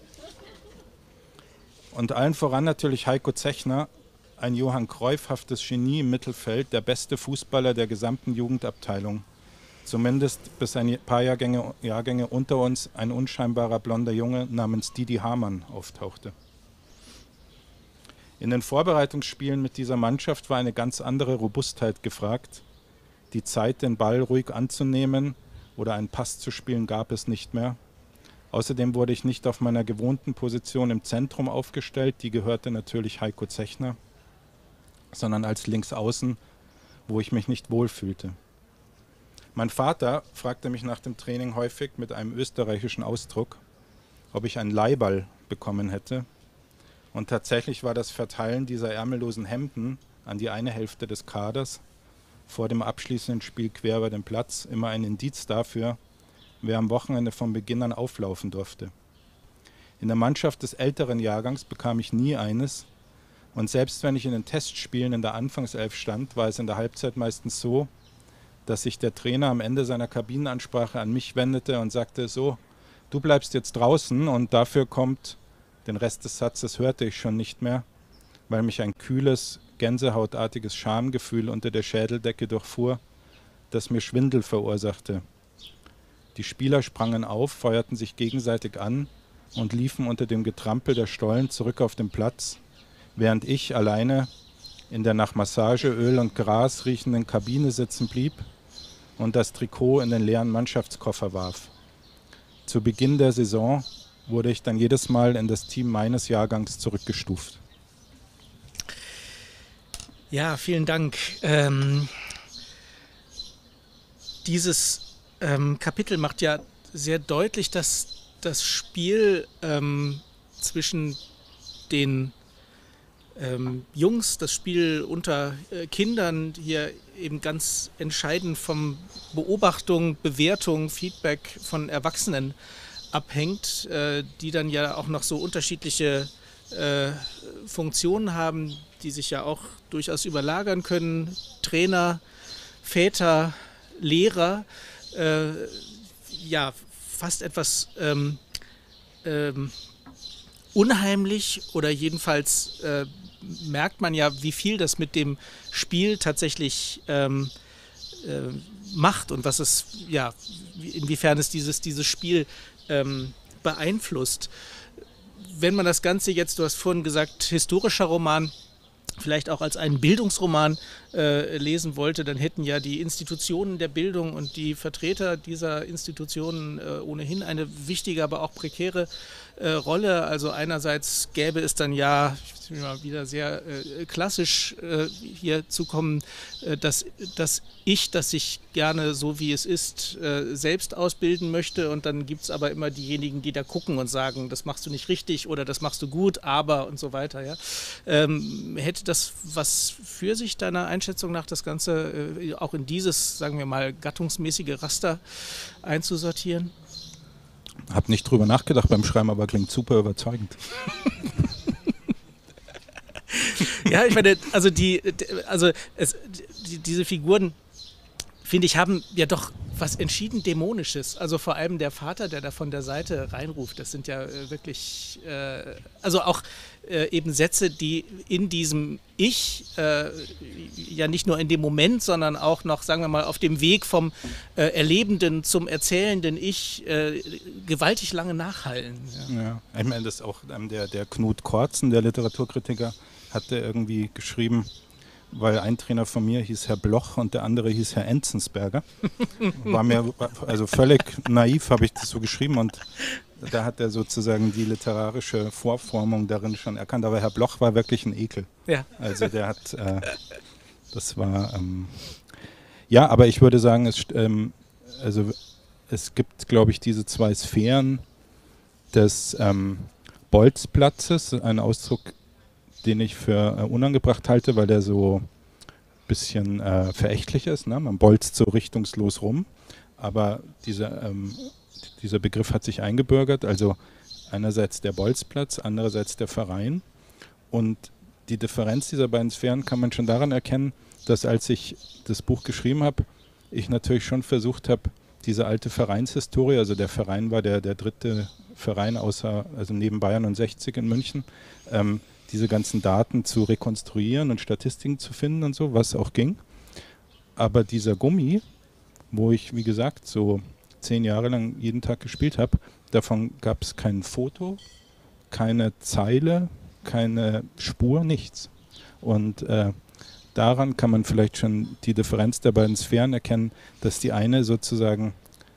Speaker 2: und allen voran natürlich Heiko Zechner, ein Johann Cruyff-haftes Genie im Mittelfeld, der beste Fußballer der gesamten Jugendabteilung. Zumindest bis ein paar Jahrgänge, Jahrgänge unter uns ein unscheinbarer blonder Junge namens Didi Hamann auftauchte. In den Vorbereitungsspielen mit dieser Mannschaft war eine ganz andere Robustheit gefragt. Die Zeit, den Ball ruhig anzunehmen oder einen Pass zu spielen, gab es nicht mehr. Außerdem wurde ich nicht auf meiner gewohnten Position im Zentrum aufgestellt, die gehörte natürlich Heiko Zechner, sondern als Linksaußen, wo ich mich nicht wohlfühlte. Mein Vater fragte mich nach dem Training häufig mit einem österreichischen Ausdruck, ob ich einen Leihball bekommen hätte. Und tatsächlich war das Verteilen dieser ärmellosen Hemden an die eine Hälfte des Kaders vor dem abschließenden Spiel quer über den Platz immer ein Indiz dafür, wer am Wochenende von Beginn an auflaufen durfte. In der Mannschaft des älteren Jahrgangs bekam ich nie eines, und selbst wenn ich in den Testspielen in der Anfangself stand, war es in der Halbzeit meistens so, dass sich der Trainer am Ende seiner Kabinenansprache an mich wendete und sagte, so, du bleibst jetzt draußen, und dafür kommt, den Rest des Satzes hörte ich schon nicht mehr, weil mich ein kühles, gänsehautartiges Schamgefühl unter der Schädeldecke durchfuhr, das mir Schwindel verursachte. Die Spieler sprangen auf, feuerten sich gegenseitig an und liefen unter dem Getrampel der Stollen zurück auf den Platz, während ich alleine in der nach Massageöl und Gras riechenden Kabine sitzen blieb und das Trikot in den leeren Mannschaftskoffer warf. Zu Beginn der Saison wurde ich dann jedes Mal in das Team meines Jahrgangs zurückgestuft.
Speaker 1: Ja, vielen Dank. Ähm, dieses ähm, Kapitel macht ja sehr deutlich, dass das Spiel ähm, zwischen den ähm, Jungs, das Spiel unter äh, Kindern hier eben ganz entscheidend vom Beobachtung, Bewertung, Feedback von Erwachsenen abhängt, äh, die dann ja auch noch so unterschiedliche äh, Funktionen haben, die sich ja auch durchaus überlagern können. Trainer, Väter, Lehrer, äh, ja, fast etwas ähm, ähm, unheimlich, oder jedenfalls äh, merkt man ja, wie viel das mit dem Spiel tatsächlich ähm, äh, macht und was es, ja, inwiefern es dieses, dieses Spiel ähm, beeinflusst. Wenn man das Ganze jetzt, du hast vorhin gesagt, historischer Roman, vielleicht auch als einen Bildungsroman äh, lesen wollte, dann hätten ja die Institutionen der Bildung und die Vertreter dieser Institutionen äh, ohnehin eine wichtige, aber auch prekäre äh, Rolle. Also einerseits gäbe es dann ja, ich will mal wieder sehr äh, klassisch äh, hier zu kommen, äh, dass das Ich, das sich gerne so wie es ist, äh, selbst ausbilden möchte, und dann gibt es aber immer diejenigen, die da gucken und sagen, das machst du nicht richtig oder das machst du gut, aber und so weiter. Ja? Ähm, hätte das was für sich deiner Einschätzung nach, das Ganze äh, auch in dieses, sagen wir mal, gattungsmäßige Raster einzusortieren?
Speaker 2: Hab nicht drüber nachgedacht beim Schreiben, aber klingt super überzeugend.
Speaker 1: Ja, ich meine, also die, also es, die, diese Figuren, finde ich, haben ja doch was entschieden Dämonisches. Also vor allem der Vater, der da von der Seite reinruft, das sind ja äh, wirklich, äh, also auch äh, eben Sätze, die in diesem Ich, äh, ja nicht nur in dem Moment, sondern auch noch, sagen wir mal, auf dem Weg vom äh, erlebenden zum erzählenden Ich äh, gewaltig lange nachhallen.
Speaker 2: Ja, ja. Ich meine, das ist auch ähm, der, der Knut Kortzen, der Literaturkritiker, hatte irgendwie geschrieben, weil ein Trainer von mir hieß Herr Bloch und der andere hieß Herr Enzensberger. War mir, also völlig naiv habe ich das so geschrieben und da hat er sozusagen die literarische Vorformung darin schon erkannt. Aber Herr Bloch war wirklich ein Ekel.
Speaker 1: Ja.
Speaker 2: Also der hat, äh, das war, ähm, ja, aber ich würde sagen, es, ähm, also es gibt, glaube ich, diese zwei Sphären des ähm, Bolzplatzes, ein Ausdruck, den ich für äh, unangebracht halte, weil der so ein bisschen äh, verächtlich ist. Ne? Man bolzt so richtungslos rum, aber dieser, ähm, dieser Begriff hat sich eingebürgert, also einerseits der Bolzplatz, andererseits der Verein. Und die Differenz dieser beiden Sphären kann man schon daran erkennen, dass als ich das Buch geschrieben habe, ich natürlich schon versucht habe, diese alte Vereinshistorie, also der Verein war der, der dritte Verein außer, also neben Bayern und sechzig in München, ähm, diese ganzen Daten zu rekonstruieren und Statistiken zu finden und so, was auch ging. Aber dieser Gummi, wo ich, wie gesagt, so zehn Jahre lang jeden Tag gespielt habe, davon gab es kein Foto, keine Zeile, keine Spur, nichts. Und äh, daran kann man vielleicht schon die Differenz der beiden Sphären erkennen, dass die eine sozusagen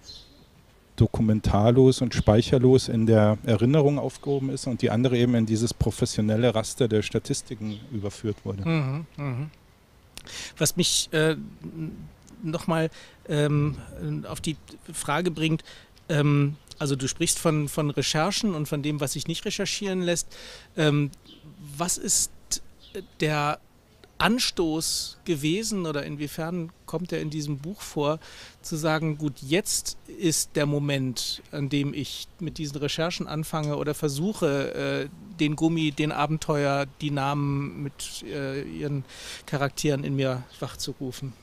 Speaker 2: dokumentarlos und speicherlos in der Erinnerung aufgehoben ist und die andere eben in dieses professionelle Raster der Statistiken überführt wurde.
Speaker 1: Mhm, mh. Was mich äh, nochmal ähm, auf die Frage bringt, ähm, also du sprichst von, von Recherchen und von dem, was sich nicht recherchieren lässt. Ähm, was ist der Anstoß gewesen oder inwiefern kommt er in diesem Buch vor, zu sagen, gut, jetzt ist der Moment, an dem ich mit diesen Recherchen anfange oder versuche, äh, den Gummi, den Abenteuer, die Namen mit äh, ihren Charakteren in mir wachzurufen?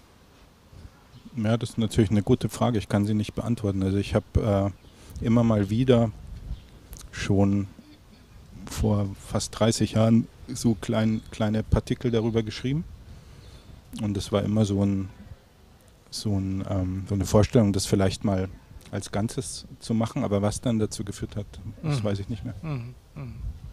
Speaker 2: Ja, das ist natürlich eine gute Frage. Ich kann sie nicht beantworten. Also ich habe äh, immer mal wieder schon vor fast dreißig Jahren so klein, kleine Partikel darüber geschrieben. Und das war immer so, ein, so, ein, ähm, so eine Vorstellung, das vielleicht mal als Ganzes zu machen. Aber was dann dazu geführt hat, das mhm. weiß ich nicht mehr.
Speaker 1: Mhm. Mhm.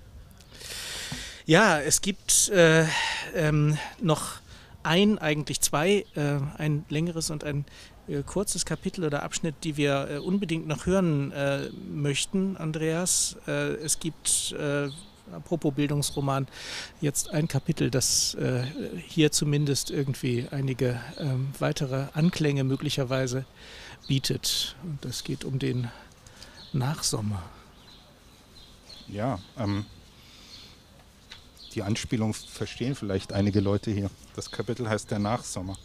Speaker 1: Ja, es gibt äh, ähm, noch ein, eigentlich zwei, äh, ein längeres und ein äh, kurzes Kapitel oder Abschnitt, die wir äh, unbedingt noch hören äh, möchten, Andreas. Äh, es gibt, äh, apropos Bildungsroman, jetzt ein Kapitel, das äh, hier zumindest irgendwie einige äh, weitere Anklänge möglicherweise bietet. Und das geht um den Nachsommer.
Speaker 2: Ja, ähm, die Anspielung verstehen vielleicht einige Leute hier. Das Kapitel heißt der Nachsommer.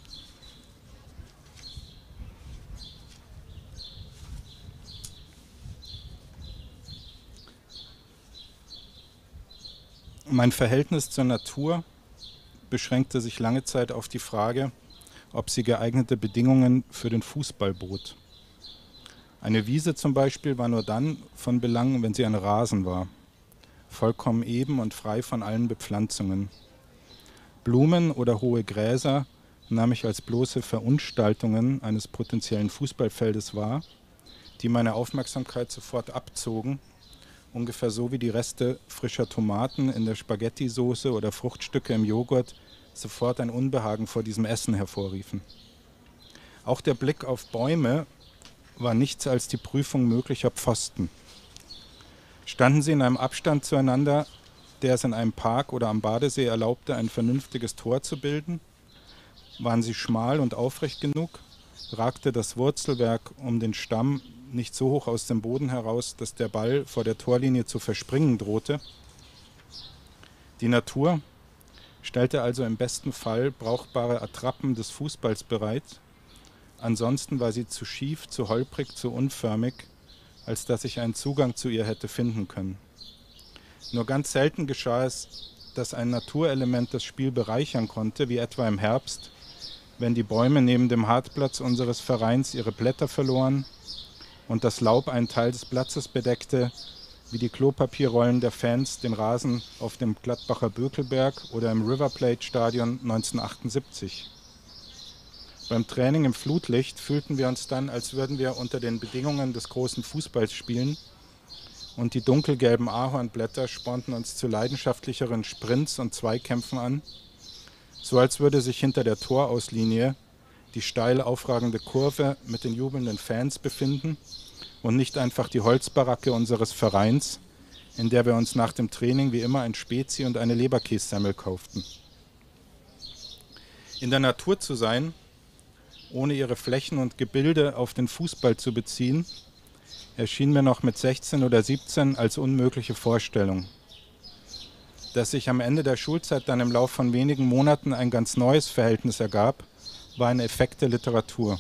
Speaker 2: Mein Verhältnis zur Natur beschränkte sich lange Zeit auf die Frage, ob sie geeignete Bedingungen für den Fußball bot. Eine Wiese zum Beispiel war nur dann von Belang, wenn sie ein Rasen war, vollkommen eben und frei von allen Bepflanzungen. Blumen oder hohe Gräser nahm ich als bloße Verunstaltungen eines potenziellen Fußballfeldes wahr, die meine Aufmerksamkeit sofort abzogen, ungefähr so wie die Reste frischer Tomaten in der Spaghetti-Soße oder Fruchtstücke im Joghurt sofort ein Unbehagen vor diesem Essen hervorriefen. Auch der Blick auf Bäume war nichts als die Prüfung möglicher Pfosten. Standen sie in einem Abstand zueinander, der es in einem Park oder am Badesee erlaubte, ein vernünftiges Tor zu bilden? Waren sie schmal und aufrecht genug? Ragte das Wurzelwerk um den Stamm nicht so hoch aus dem Boden heraus, dass der Ball vor der Torlinie zu verspringen drohte? Die Natur stellte also im besten Fall brauchbare Attrappen des Fußballs bereit. Ansonsten war sie zu schief, zu holprig, zu unförmig, als dass ich einen Zugang zu ihr hätte finden können. Nur ganz selten geschah es, dass ein Naturelement das Spiel bereichern konnte, wie etwa im Herbst, wenn die Bäume neben dem Hartplatz unseres Vereins ihre Blätter verloren und das Laub einen Teil des Platzes bedeckte, wie die Klopapierrollen der Fans den Rasen auf dem Gladbacher Bökelberg oder im River Plate Stadion neunzehnhundertachtundsiebzig. Beim Training im Flutlicht fühlten wir uns dann, als würden wir unter den Bedingungen des großen Fußballs spielen, und die dunkelgelben Ahornblätter spornten uns zu leidenschaftlicheren Sprints und Zweikämpfen an, so als würde sich hinter der Torauslinie die steil aufragende Kurve mit den jubelnden Fans befinden und nicht einfach die Holzbaracke unseres Vereins, in der wir uns nach dem Training wie immer ein Spezi und eine Leberkässemmel kauften. In der Natur zu sein, ohne ihre Flächen und Gebilde auf den Fußball zu beziehen, erschien mir noch mit sechzehn oder siebzehn als unmögliche Vorstellung. Dass sich am Ende der Schulzeit dann im Lauf von wenigen Monaten ein ganz neues Verhältnis ergab, war ein Effekt der Literatur.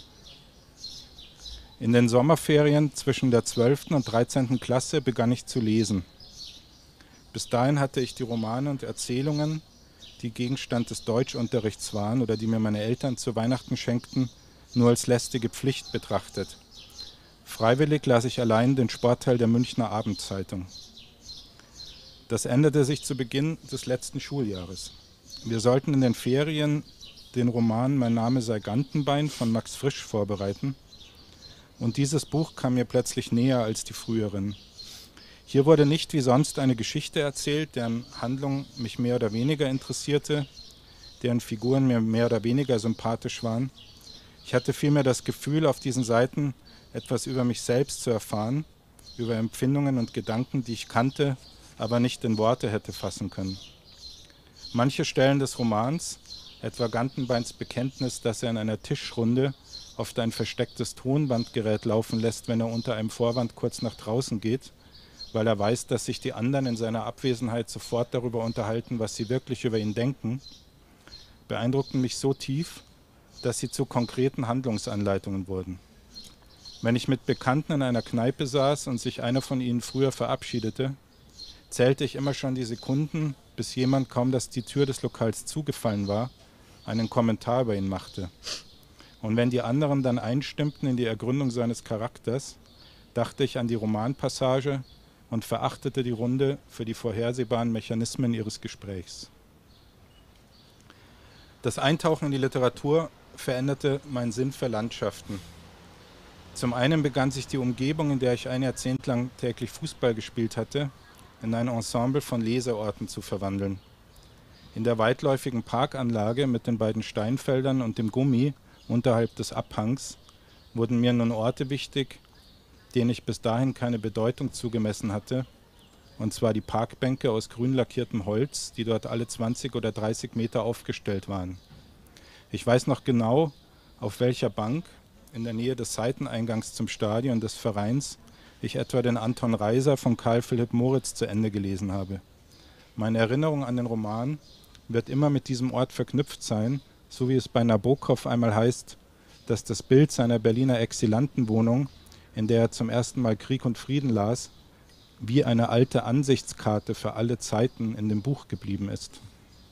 Speaker 2: In den Sommerferien zwischen der zwölften und dreizehnten Klasse begann ich zu lesen. Bis dahin hatte ich die Romane und Erzählungen, die Gegenstand des Deutschunterrichts waren oder die mir meine Eltern zu Weihnachten schenkten, nur als lästige Pflicht betrachtet. Freiwillig las ich allein den Sportteil der Münchner Abendzeitung. Das änderte sich zu Beginn des letzten Schuljahres. Wir sollten in den Ferien den Roman Mein Name sei Gantenbein von Max Frisch vorbereiten. Und dieses Buch kam mir plötzlich näher als die früheren. Hier wurde nicht wie sonst eine Geschichte erzählt, deren Handlung mich mehr oder weniger interessierte, deren Figuren mir mehr oder weniger sympathisch waren. Ich hatte vielmehr das Gefühl, auf diesen Seiten etwas über mich selbst zu erfahren, über Empfindungen und Gedanken, die ich kannte, aber nicht in Worte hätte fassen können. Manche Stellen des Romans, etwa Gantenbeins Bekenntnis, dass er in einer Tischrunde oft ein verstecktes Tonbandgerät laufen lässt, wenn er unter einem Vorwand kurz nach draußen geht, weil er weiß, dass sich die anderen in seiner Abwesenheit sofort darüber unterhalten, was sie wirklich über ihn denken, beeindruckten mich so tief, dass sie zu konkreten Handlungsanleitungen wurden. Wenn ich mit Bekannten in einer Kneipe saß und sich einer von ihnen früher verabschiedete, zählte ich immer schon die Sekunden, bis jemand, kaum dass die Tür des Lokals zugefallen war, einen Kommentar über ihn machte. Und wenn die anderen dann einstimmten in die Ergründung seines Charakters, dachte ich an die Romanpassage und verachtete die Runde für die vorhersehbaren Mechanismen ihres Gesprächs. Das Eintauchen in die Literatur veränderte meinen Sinn für Landschaften. Zum einen begann sich die Umgebung, in der ich ein Jahrzehnt lang täglich Fußball gespielt hatte, in ein Ensemble von Leseorten zu verwandeln. In der weitläufigen Parkanlage mit den beiden Steinfeldern und dem Gummi unterhalb des Abhangs wurden mir nun Orte wichtig, denen ich bis dahin keine Bedeutung zugemessen hatte, und zwar die Parkbänke aus grün lackiertem Holz, die dort alle zwanzig oder dreißig Meter aufgestellt waren. Ich weiß noch genau, auf welcher Bank in der Nähe des Seiteneingangs zum Stadion des Vereins ich etwa den Anton Reiser von Karl Philipp Moritz zu Ende gelesen habe. Meine Erinnerung an den Roman wird immer mit diesem Ort verknüpft sein, so wie es bei Nabokov einmal heißt, dass das Bild seiner Berliner Exilantenwohnung, in der er zum ersten Mal Krieg und Frieden las, wie eine alte Ansichtskarte für alle Zeiten in dem Buch geblieben ist.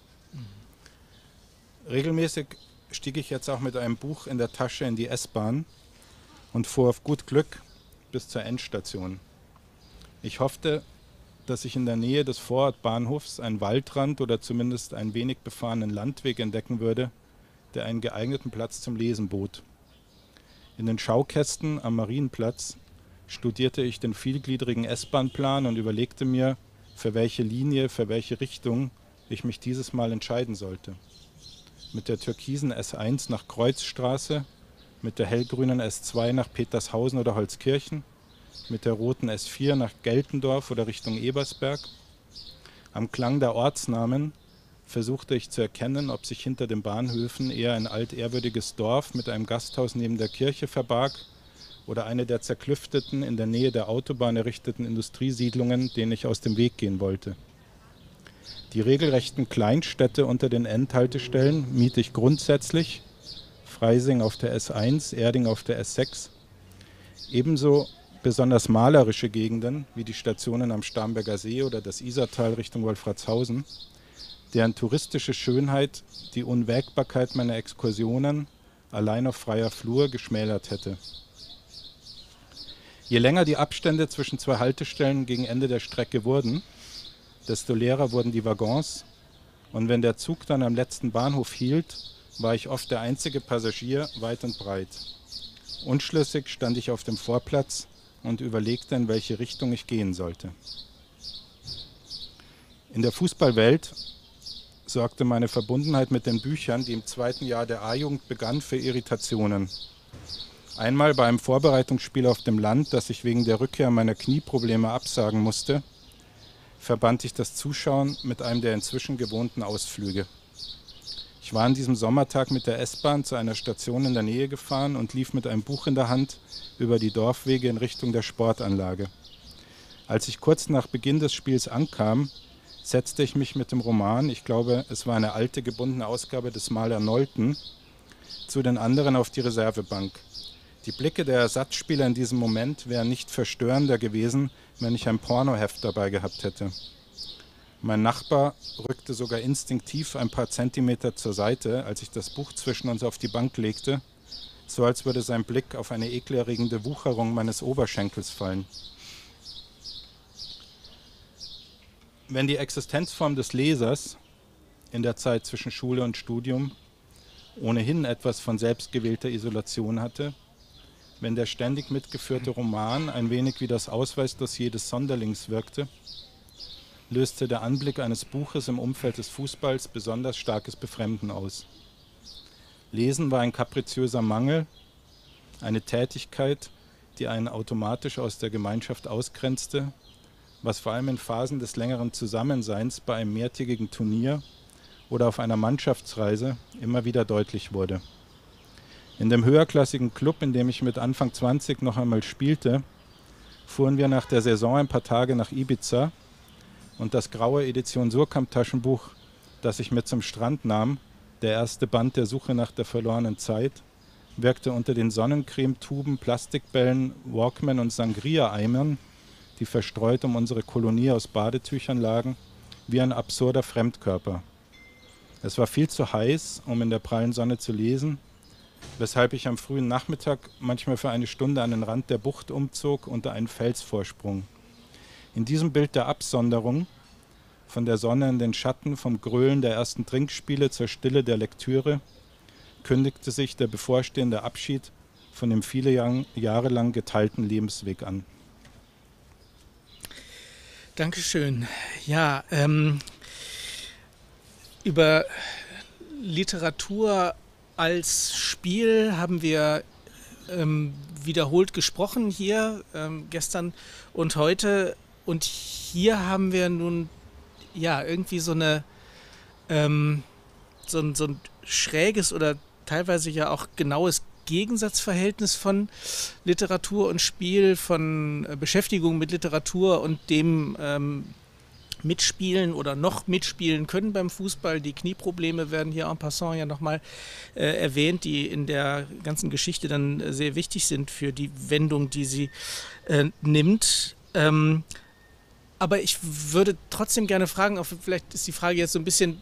Speaker 2: Regelmäßig stieg ich jetzt auch mit einem Buch in der Tasche in die S-Bahn und fuhr auf gut Glück bis zur Endstation. Ich hoffte, dass ich in der Nähe des Vorortbahnhofs einen Waldrand oder zumindest einen wenig befahrenen Landweg entdecken würde, der einen geeigneten Platz zum Lesen bot. In den Schaukästen am Marienplatz studierte ich den vielgliedrigen S-Bahn-Plan und überlegte mir, für welche Linie, für welche Richtung ich mich dieses Mal entscheiden sollte. Mit der türkisen S eins nach Kreuzstraße, mit der hellgrünen S zwei nach Petershausen oder Holzkirchen, mit der roten S vier nach Geltendorf oder Richtung Ebersberg. Am Klang der Ortsnamen versuchte ich zu erkennen, ob sich hinter den Bahnhöfen eher ein altehrwürdiges Dorf mit einem Gasthaus neben der Kirche verbarg oder eine der zerklüfteten, in der Nähe der Autobahn errichteten Industriesiedlungen, denen ich aus dem Weg gehen wollte. Die regelrechten Kleinstädte unter den Endhaltestellen mied ich grundsätzlich, Freising auf der S eins, Erding auf der S sechs, ebenso besonders malerische Gegenden wie die Stationen am Starnberger See oder das Isartal Richtung Wolfratshausen, deren touristische Schönheit die Unwägbarkeit meiner Exkursionen allein auf freier Flur geschmälert hätte. Je länger die Abstände zwischen zwei Haltestellen gegen Ende der Strecke wurden, desto leerer wurden die Waggons, und wenn der Zug dann am letzten Bahnhof hielt, war ich oft der einzige Passagier weit und breit. Unschlüssig stand ich auf dem Vorplatz und überlegte, in welche Richtung ich gehen sollte. In der Fußballwelt sorgte meine Verbundenheit mit den Büchern, die im zweiten Jahr der A-Jugend begann, für Irritationen. Einmal bei einem Vorbereitungsspiel auf dem Land, das ich wegen der Rückkehr meiner Knieprobleme absagen musste, verband ich das Zuschauen mit einem der inzwischen gewohnten Ausflüge. Ich war an diesem Sommertag mit der S-Bahn zu einer Station in der Nähe gefahren und lief mit einem Buch in der Hand über die Dorfwege in Richtung der Sportanlage. Als ich kurz nach Beginn des Spiels ankam, setzte ich mich mit dem Roman, ich glaube, es war eine alte gebundene Ausgabe des Maler Nolten, zu den anderen auf die Reservebank. Die Blicke der Ersatzspieler in diesem Moment wären nicht verstörender gewesen, wenn ich ein Pornoheft dabei gehabt hätte. Mein Nachbar rückte sogar instinktiv ein paar Zentimeter zur Seite, als ich das Buch zwischen uns auf die Bank legte, so als würde sein Blick auf eine ekelerregende Wucherung meines Oberschenkels fallen. Wenn die Existenzform des Lesers in der Zeit zwischen Schule und Studium ohnehin etwas von selbstgewählter Isolation hatte, wenn der ständig mitgeführte Roman ein wenig wie das Ausweisdossier des Sonderlings wirkte, löste der Anblick eines Buches im Umfeld des Fußballs besonders starkes Befremden aus. Lesen war ein kapriziöser Mangel, eine Tätigkeit, die einen automatisch aus der Gemeinschaft ausgrenzte, was vor allem in Phasen des längeren Zusammenseins bei einem mehrtägigen Turnier oder auf einer Mannschaftsreise immer wieder deutlich wurde. In dem höherklassigen Club, in dem ich mit Anfang zwanzig noch einmal spielte, fuhren wir nach der Saison ein paar Tage nach Ibiza und das graue Edition Surkamp-Taschenbuch, das ich mit zum Strand nahm, der erste Band der Suche nach der verlorenen Zeit, wirkte unter den Sonnencremetuben, Plastikbällen, Walkman und Sangria-Eimern, die verstreut um unsere Kolonie aus Badetüchern lagen, wie ein absurder Fremdkörper. Es war viel zu heiß, um in der prallen Sonne zu lesen, weshalb ich am frühen Nachmittag manchmal für eine Stunde an den Rand der Bucht umzog unter einen Felsvorsprung. In diesem Bild der Absonderung, von der Sonne in den Schatten, vom Gröhlen der ersten Trinkspiele zur Stille der Lektüre, kündigte sich der bevorstehende Abschied von dem viele Jahre lang geteilten Lebensweg an.
Speaker 1: Dankeschön. Ja, ähm, über Literatur als Spiel haben wir ähm, wiederholt gesprochen hier, ähm, gestern und heute. Und hier haben wir nun ja irgendwie so eine ähm, so, ein, so ein schräges oder teilweise ja auch genaues Gegensatzverhältnis von Literatur und Spiel, von äh, Beschäftigung mit Literatur und dem ähm, mitspielen oder noch mitspielen können beim Fußball. Die Knieprobleme werden hier en passant ja nochmal äh, erwähnt, die in der ganzen Geschichte dann äh, sehr wichtig sind für die Wendung, die sie äh, nimmt. Ähm, aber ich würde trotzdem gerne fragen, auch vielleicht ist die Frage jetzt so ein bisschen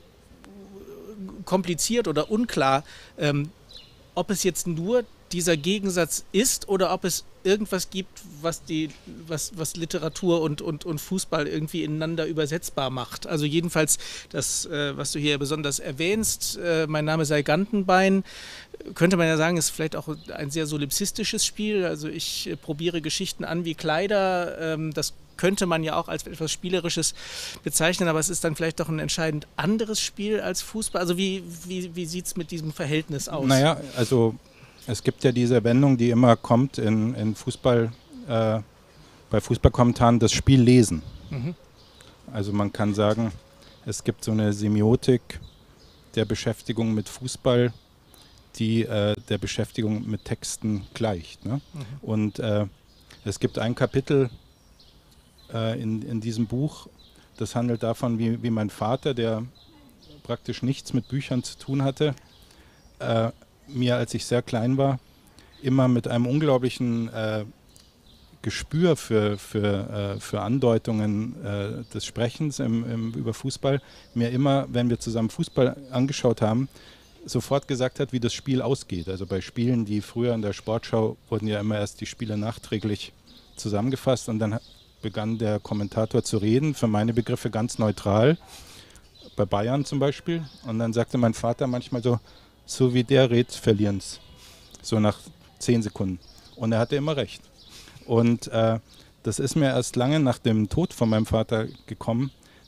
Speaker 1: kompliziert oder unklar, ähm, ob es jetzt nur dieser Gegensatz ist oder ob es irgendwas gibt, was die, was, was Literatur und, und, und Fußball irgendwie ineinander übersetzbar macht. Also jedenfalls das, äh, was du hier besonders erwähnst, äh, mein Name sei Gantenbein, könnte man ja sagen, ist vielleicht auch ein sehr solipsistisches Spiel. Also ich äh, probiere Geschichten an wie Kleider, ähm, das könnte man ja auch als etwas Spielerisches bezeichnen, aber es ist dann vielleicht doch ein entscheidend anderes Spiel als Fußball. Also wie, wie, wie sieht es mit diesem Verhältnis aus?
Speaker 2: Naja, also es gibt ja diese Wendung, die immer kommt in, in Fußball, äh, bei Fußballkommentaren, das Spiel lesen. Mhm. Also man kann sagen, es gibt so eine Semiotik der Beschäftigung mit Fußball, die äh, der Beschäftigung mit Texten gleicht. Ne? Mhm. Und äh, es gibt ein Kapitel äh, in, in diesem Buch, das handelt davon, wie, wie mein Vater, der praktisch nichts mit Büchern zu tun hatte, äh, mir, als ich sehr klein war, immer mit einem unglaublichen äh, Gespür für, für, äh, für Andeutungen äh, des Sprechens im, im, über Fußball, mir immer, wenn wir zusammen Fußball angeschaut haben, sofort gesagt hat, wie das Spiel ausgeht. Also bei Spielen, die früher in der Sportschau wurden ja immer erst die Spiele nachträglich zusammengefasst und dann begann der Kommentator zu reden, für meine Begriffe ganz neutral, bei Bayern zum Beispiel. Und dann sagte mein Vater manchmal so, so wie der redet, verlieren's. So nach zehn Sekunden. Und er hatte immer recht. Und äh, das ist mir erst lange nach dem Tod von meinem Vater gekommen,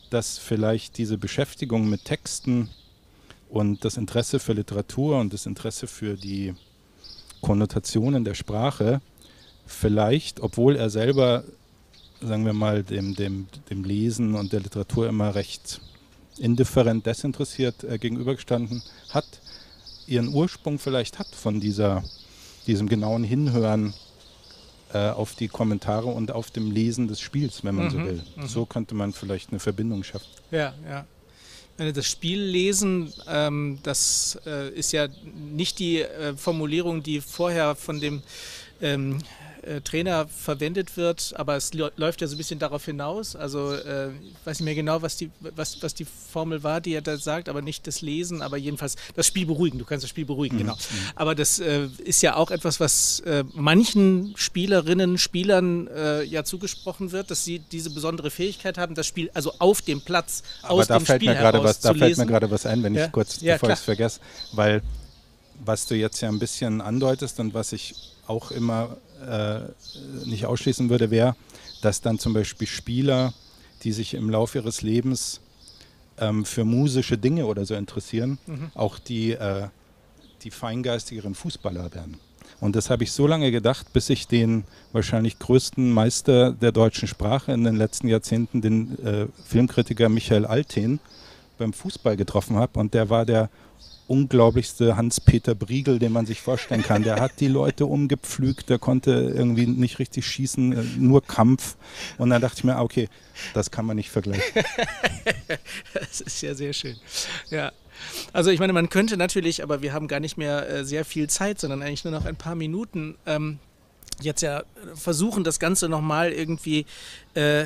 Speaker 2: dass vielleicht diese Beschäftigung mit Texten und das Interesse für Literatur und das Interesse für die Konnotationen der Sprache vielleicht, obwohl er selber, sagen wir mal, dem, dem, dem Lesen und der Literatur immer recht indifferent, desinteressiert äh, gegenübergestanden hat, ihren Ursprung vielleicht hat von dieser, diesem genauen Hinhören äh, auf die Kommentare und auf dem Lesen des Spiels, wenn man
Speaker 1: Mhm,
Speaker 2: so will.
Speaker 1: mhm.
Speaker 2: So könnte man vielleicht eine Verbindung schaffen.
Speaker 1: Ja, ja. Äh, Das Spiellesen, ähm, das äh, ist ja nicht die äh, Formulierung, die vorher von dem ähm, äh, Trainer verwendet wird, aber es lo- läuft ja so ein bisschen darauf hinaus. Also äh, ich weiß nicht mehr genau, was die, was, was die Formel war, die er da sagt, aber nicht das Lesen, aber jedenfalls das Spiel beruhigen. Du kannst das Spiel beruhigen,
Speaker 2: Mhm.
Speaker 1: genau. Aber das äh, ist ja auch etwas, was äh, manchen Spielerinnen, Spielern äh, ja zugesprochen wird, dass sie diese besondere Fähigkeit haben, das Spiel also auf dem Platz
Speaker 2: Aber
Speaker 1: aus
Speaker 2: da
Speaker 1: dem
Speaker 2: fällt
Speaker 1: Spiel
Speaker 2: mir gerade
Speaker 1: heraus
Speaker 2: was, da
Speaker 1: zu
Speaker 2: fällt mir
Speaker 1: lesen.
Speaker 2: gerade was ein, wenn
Speaker 1: Ja.
Speaker 2: ich kurz,
Speaker 1: Ja,
Speaker 2: bevor
Speaker 1: klar.
Speaker 2: ich es vergesse, weil was du jetzt ja ein bisschen andeutest und was ich auch immer äh, nicht ausschließen würde, wäre, dass dann zum Beispiel Spieler, die sich im Laufe ihres Lebens ähm, für musische Dinge oder so interessieren,
Speaker 1: Mhm.
Speaker 2: auch die, äh, die feingeistigeren Fußballer werden. Und das habe ich so lange gedacht, bis ich den wahrscheinlich größten Meister der deutschen Sprache in den letzten Jahrzehnten, den äh, Filmkritiker Michael Alten, beim Fußball getroffen habe. Und der war der unglaublichste Hans-Peter Briegel, den man sich vorstellen kann. Der hat die Leute umgepflügt, der konnte irgendwie nicht richtig schießen, äh, nur Kampf. Und dann dachte ich mir, ah, okay, das kann man nicht vergleichen.
Speaker 1: Das ist ja sehr schön. Ja. Also ich meine, man könnte natürlich, aber wir haben gar nicht mehr äh, sehr viel Zeit, sondern eigentlich nur noch ein paar Minuten, ähm, jetzt ja versuchen, das Ganze nochmal irgendwie äh,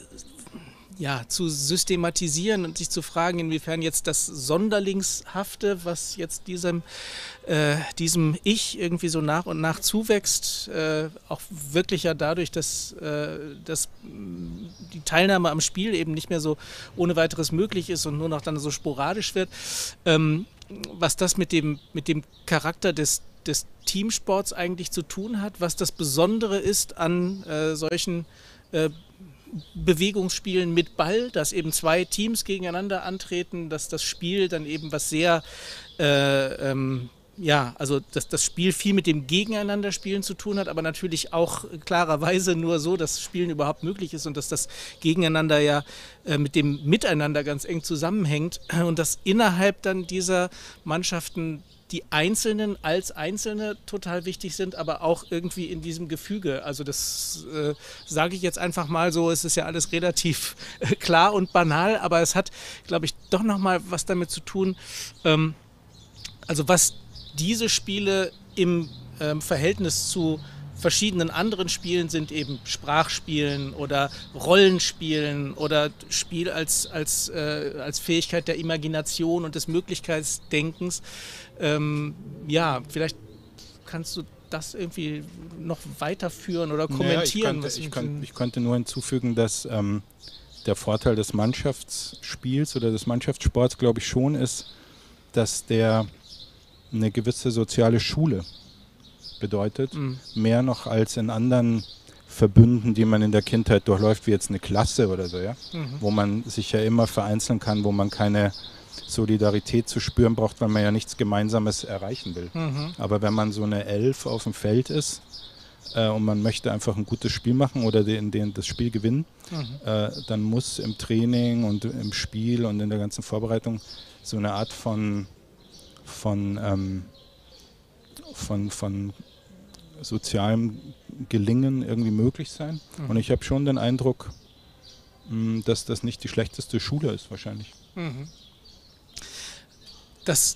Speaker 1: ja, zu systematisieren und sich zu fragen, inwiefern jetzt das Sonderlingshafte, was jetzt diesem, äh, diesem Ich irgendwie so nach und nach zuwächst, äh, auch wirklich ja dadurch, dass, äh, dass mh, die Teilnahme am Spiel eben nicht mehr so ohne weiteres möglich ist und nur noch dann so sporadisch wird, ähm, was das mit dem, mit dem Charakter des, des Teamsports eigentlich zu tun hat, was das Besondere ist an äh, solchen äh, Bewegungsspielen mit Ball, dass eben zwei Teams gegeneinander antreten, dass das Spiel dann eben was sehr, äh, ähm, ja, also dass das Spiel viel mit dem Gegeneinanderspielen zu tun hat, aber natürlich auch klarerweise nur so, dass Spielen überhaupt möglich ist und dass das Gegeneinander ja äh, mit dem Miteinander ganz eng zusammenhängt und dass innerhalb dann dieser Mannschaften die Einzelnen als Einzelne total wichtig sind, aber auch irgendwie in diesem Gefüge. Also das äh, sage ich jetzt einfach mal so, es ist ja alles relativ äh, klar und banal, aber es hat, glaube ich, doch nochmal was damit zu tun, ähm, also was diese Spiele im ähm, Verhältnis zu verschiedenen anderen Spielen sind, eben Sprachspielen oder Rollenspielen oder Spiel als, als, äh, als Fähigkeit der Imagination und des Möglichkeitsdenkens. Ähm, ja, vielleicht kannst du das irgendwie noch weiterführen oder kommentieren.
Speaker 2: Naja,
Speaker 1: was
Speaker 2: ich, könnte, ich,
Speaker 1: irgendwie-
Speaker 2: könnte, ich könnte nur hinzufügen, dass ähm, der Vorteil des Mannschaftsspiels oder des Mannschaftssports, glaube ich, schon ist, dass der eine gewisse soziale Schule bedeutet,
Speaker 1: Mhm.
Speaker 2: mehr noch als in anderen Verbünden, die man in der Kindheit durchläuft, wie jetzt eine Klasse oder so, ja,
Speaker 1: Mhm.
Speaker 2: wo man sich ja immer vereinzeln kann, wo man keine Solidarität zu spüren braucht, weil man ja nichts Gemeinsames erreichen will.
Speaker 1: Mhm.
Speaker 2: Aber wenn man so eine Elf auf dem Feld ist äh, und man möchte einfach ein gutes Spiel machen oder den, den, das Spiel gewinnen,
Speaker 1: Mhm.
Speaker 2: äh, dann muss im Training und im Spiel und in der ganzen Vorbereitung so eine Art von, von, ähm, von, von sozialem Gelingen irgendwie möglich sein.
Speaker 1: Mhm.
Speaker 2: Und ich habe schon den Eindruck, mh, dass das nicht die schlechteste Schule ist wahrscheinlich.
Speaker 1: Mhm. Das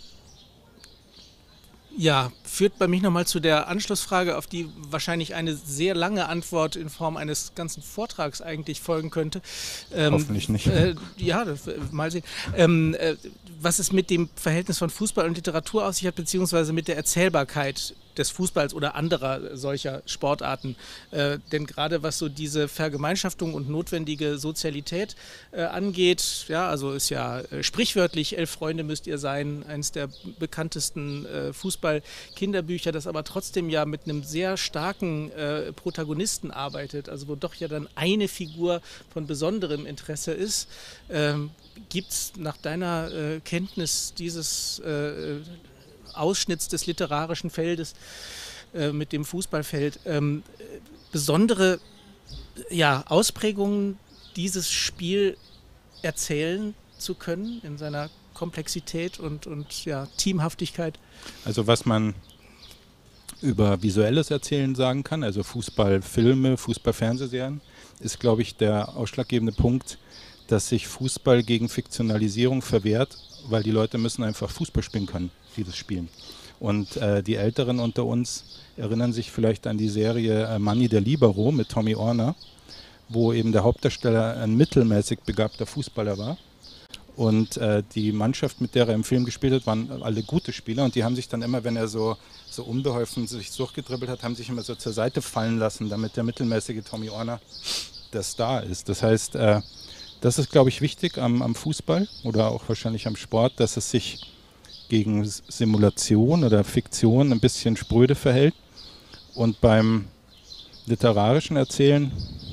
Speaker 1: ja, führt bei mich nochmal zu der Anschlussfrage, auf die wahrscheinlich eine sehr lange Antwort in Form eines ganzen Vortrags eigentlich folgen könnte. Ähm,
Speaker 2: Hoffentlich nicht.
Speaker 1: Äh, ja, das, äh, mal sehen. Ähm, äh, was es mit dem Verhältnis von Fußball und Literatur auf sich hat, beziehungsweise mit der Erzählbarkeit des Fußballs oder anderer solcher Sportarten. Äh, denn gerade was so diese Vergemeinschaftung und notwendige Sozialität äh, angeht, ja, also ist ja äh, sprichwörtlich, elf Freunde müsst ihr sein, eines der bekanntesten äh, Fußball-Kinderbücher, das aber trotzdem ja mit einem sehr starken äh, Protagonisten arbeitet, also wo doch ja dann eine Figur von besonderem Interesse ist. Ähm, Gibt es nach deiner äh, Kenntnis dieses äh, Ausschnitts des literarischen Feldes äh, mit dem Fußballfeld ähm, besondere ja, Ausprägungen, dieses Spiel erzählen zu können in seiner Komplexität und, und ja, Teamhaftigkeit?
Speaker 2: Also was man über visuelles Erzählen sagen kann, also Fußballfilme, Fußballfernsehserien, ist, glaube ich, der ausschlaggebende Punkt, dass sich Fußball gegen Fiktionalisierung verwehrt, weil die Leute müssen einfach Fußball spielen können, die das spielen. Und äh, die Älteren unter uns erinnern sich vielleicht an die Serie äh, Manni der Libero mit Tommy Orner, wo eben der Hauptdarsteller ein mittelmäßig begabter Fußballer war. Und äh, die Mannschaft, mit der er im Film gespielt hat, waren alle gute Spieler. Und die haben sich dann immer, wenn er so, so unbeholfen sich durchgedribbelt hat, haben sich immer so zur Seite fallen lassen, damit der mittelmäßige Tommy Orner der Star ist. Das heißt, äh, das ist, glaube ich, wichtig am, am Fußball oder auch wahrscheinlich am Sport, dass es sich gegen Simulation oder Fiktion ein bisschen spröde verhält. Und beim literarischen Erzählen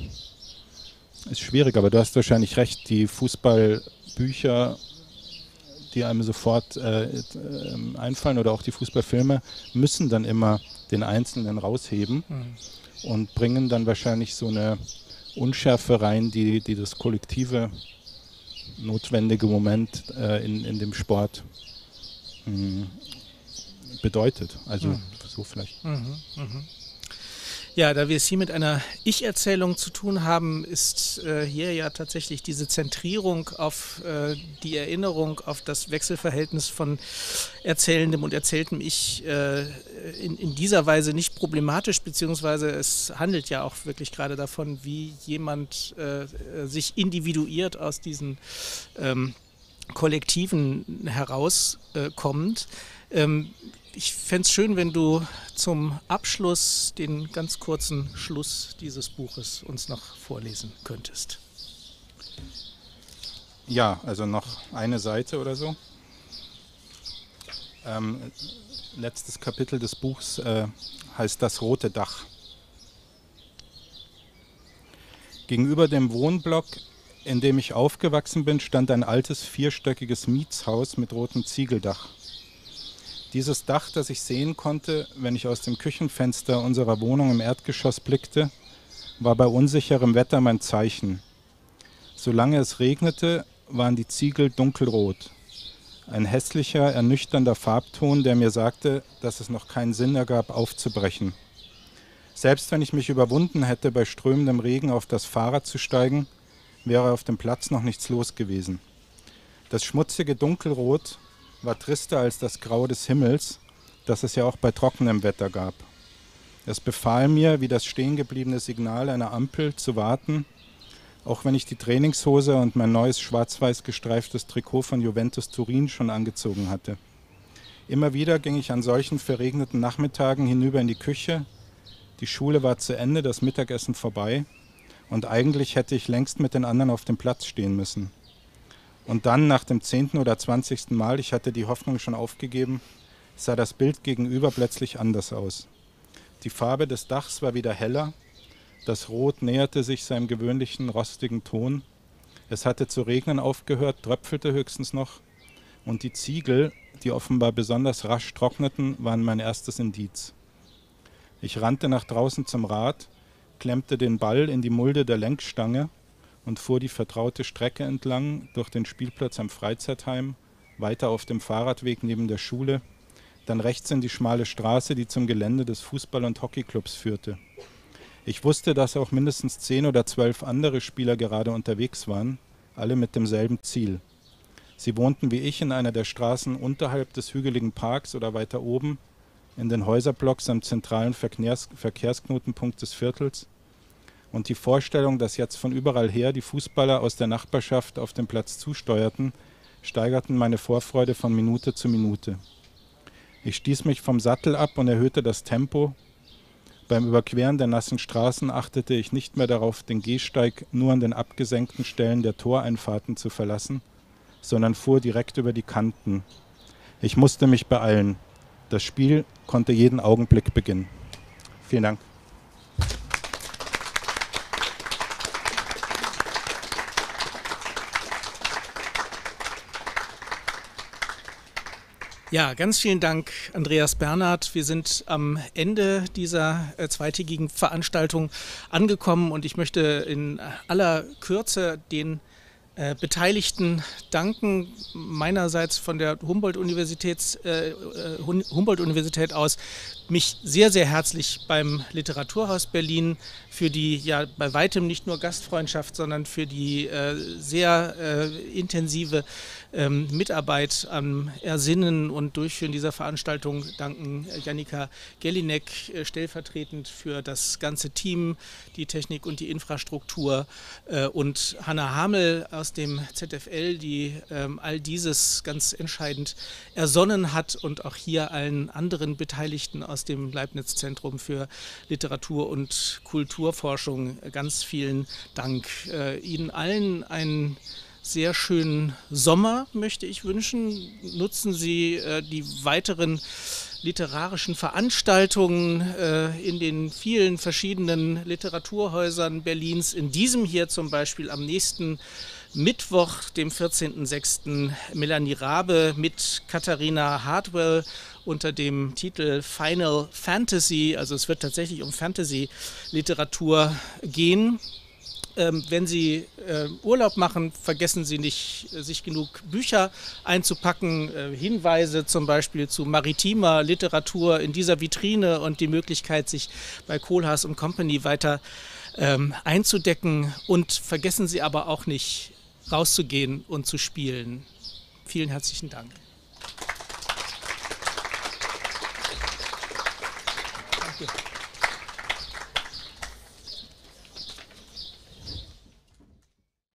Speaker 2: ist schwierig, aber du hast wahrscheinlich recht, die Fußballbücher, die einem sofort äh, äh, einfallen oder auch die Fußballfilme, müssen dann immer den Einzelnen rausheben mhm. und bringen dann wahrscheinlich so eine Unschärfe rein, die, die das kollektive, notwendige Moment äh, in, in dem Sport mh, bedeutet. Also mhm. so vielleicht.
Speaker 1: Mhm, mh. Ja, da wir es hier mit einer Ich-Erzählung zu tun haben, ist äh, hier ja tatsächlich diese Zentrierung auf äh, die Erinnerung, auf das Wechselverhältnis von erzählendem und erzähltem Ich äh, in, in dieser Weise nicht problematisch, beziehungsweise es handelt ja auch wirklich gerade davon, wie jemand äh, sich individuiert aus diesen ähm, Kollektiven herauskommt. Ähm, Ich fände es schön, wenn du zum Abschluss den ganz kurzen Schluss dieses Buches uns noch vorlesen könntest.
Speaker 2: Ja, also noch eine Seite oder so. Ähm, letztes Kapitel des Buchs äh, heißt Das rote Dach. Gegenüber dem Wohnblock, in dem ich aufgewachsen bin, stand ein altes vierstöckiges Mietshaus mit rotem Ziegeldach. Dieses Dach, das ich sehen konnte, wenn ich aus dem Küchenfenster unserer Wohnung im Erdgeschoss blickte, war bei unsicherem Wetter mein Zeichen. Solange es regnete, waren die Ziegel dunkelrot. Ein hässlicher, ernüchternder Farbton, der mir sagte, dass es noch keinen Sinn ergab, aufzubrechen. Selbst wenn ich mich überwunden hätte, bei strömendem Regen auf das Fahrrad zu steigen, wäre auf dem Platz noch nichts los gewesen. Das schmutzige Dunkelrot war trister als das Grau des Himmels, das es ja auch bei trockenem Wetter gab. Es befahl mir, wie das stehengebliebene Signal einer Ampel, zu warten, auch wenn ich die Trainingshose und mein neues schwarz-weiß gestreiftes Trikot von Juventus Turin schon angezogen hatte. Immer wieder ging ich an solchen verregneten Nachmittagen hinüber in die Küche. Die Schule war zu Ende, das Mittagessen vorbei und eigentlich hätte ich längst mit den anderen auf dem Platz stehen müssen. Und dann, nach dem zehnten oder zwanzigsten Mal, ich hatte die Hoffnung schon aufgegeben, sah das Bild gegenüber plötzlich anders aus. Die Farbe des Dachs war wieder heller, das Rot näherte sich seinem gewöhnlichen rostigen Ton, es hatte zu regnen aufgehört, tröpfelte höchstens noch, und die Ziegel, die offenbar besonders rasch trockneten, waren mein erstes Indiz. Ich rannte nach draußen zum Rad, klemmte den Ball in die Mulde der Lenkstange und fuhr die vertraute Strecke entlang, durch den Spielplatz am Freizeitheim, weiter auf dem Fahrradweg neben der Schule, dann rechts in die schmale Straße, die zum Gelände des Fußball- und Hockeyclubs führte. Ich wusste, dass auch mindestens zehn oder zwölf andere Spieler gerade unterwegs waren, alle mit demselben Ziel. Sie wohnten wie ich in einer der Straßen unterhalb des hügeligen Parks oder weiter oben, in den Häuserblocks am zentralen Verkehrs- Verkehrsknotenpunkt des Viertels. Und die Vorstellung, dass jetzt von überall her die Fußballer aus der Nachbarschaft auf den Platz zusteuerten, steigerten meine Vorfreude von Minute zu Minute. Ich stieß mich vom Sattel ab und erhöhte das Tempo. Beim Überqueren der nassen Straßen achtete ich nicht mehr darauf, den Gehsteig nur an den abgesenkten Stellen der Toreinfahrten zu verlassen, sondern fuhr direkt über die Kanten. Ich musste mich beeilen. Das Spiel konnte jeden Augenblick beginnen. Vielen Dank.
Speaker 1: Ja, ganz vielen Dank, Andreas Bernhard. Wir sind am Ende dieser äh, zweitägigen Veranstaltung angekommen und ich möchte in aller Kürze den äh, Beteiligten danken. Meinerseits von der Humboldt-Universitäts, äh, Humboldt-Universität aus mich sehr, sehr herzlich beim Literaturhaus Berlin für die ja bei weitem nicht nur Gastfreundschaft, sondern für die äh, sehr äh, intensive ähm, Mitarbeit am Ersinnen und Durchführen dieser Veranstaltung danken. Jannika Gellinek äh, stellvertretend für das ganze Team, die Technik und die Infrastruktur äh, und Hanna Hamel aus dem Z F L, die ähm, all dieses ganz entscheidend ersonnen hat, und auch hier allen anderen Beteiligten aus dem Leibniz-Zentrum für Literatur und Kulturforschung ganz vielen Dank. Äh, Ihnen allen einen sehr schönen Sommer möchte ich wünschen. Nutzen Sie äh, die weiteren literarischen Veranstaltungen äh, in den vielen verschiedenen Literaturhäusern Berlins. In diesem hier zum Beispiel am nächsten Mittwoch, dem vierzehnten sechsten Melanie Rabe mit Katharina Hardwell unter dem Titel Final Fantasy. Also es wird tatsächlich um Fantasy-Literatur gehen. Ähm, wenn Sie äh, Urlaub machen, vergessen Sie nicht, sich genug Bücher einzupacken. Äh, Hinweise zum Beispiel zu maritimer Literatur in dieser Vitrine und die Möglichkeit, sich bei Kohlhaas und Company weiter ähm, einzudecken. Und vergessen Sie aber auch nicht, rauszugehen und zu spielen. Vielen herzlichen Dank. Danke.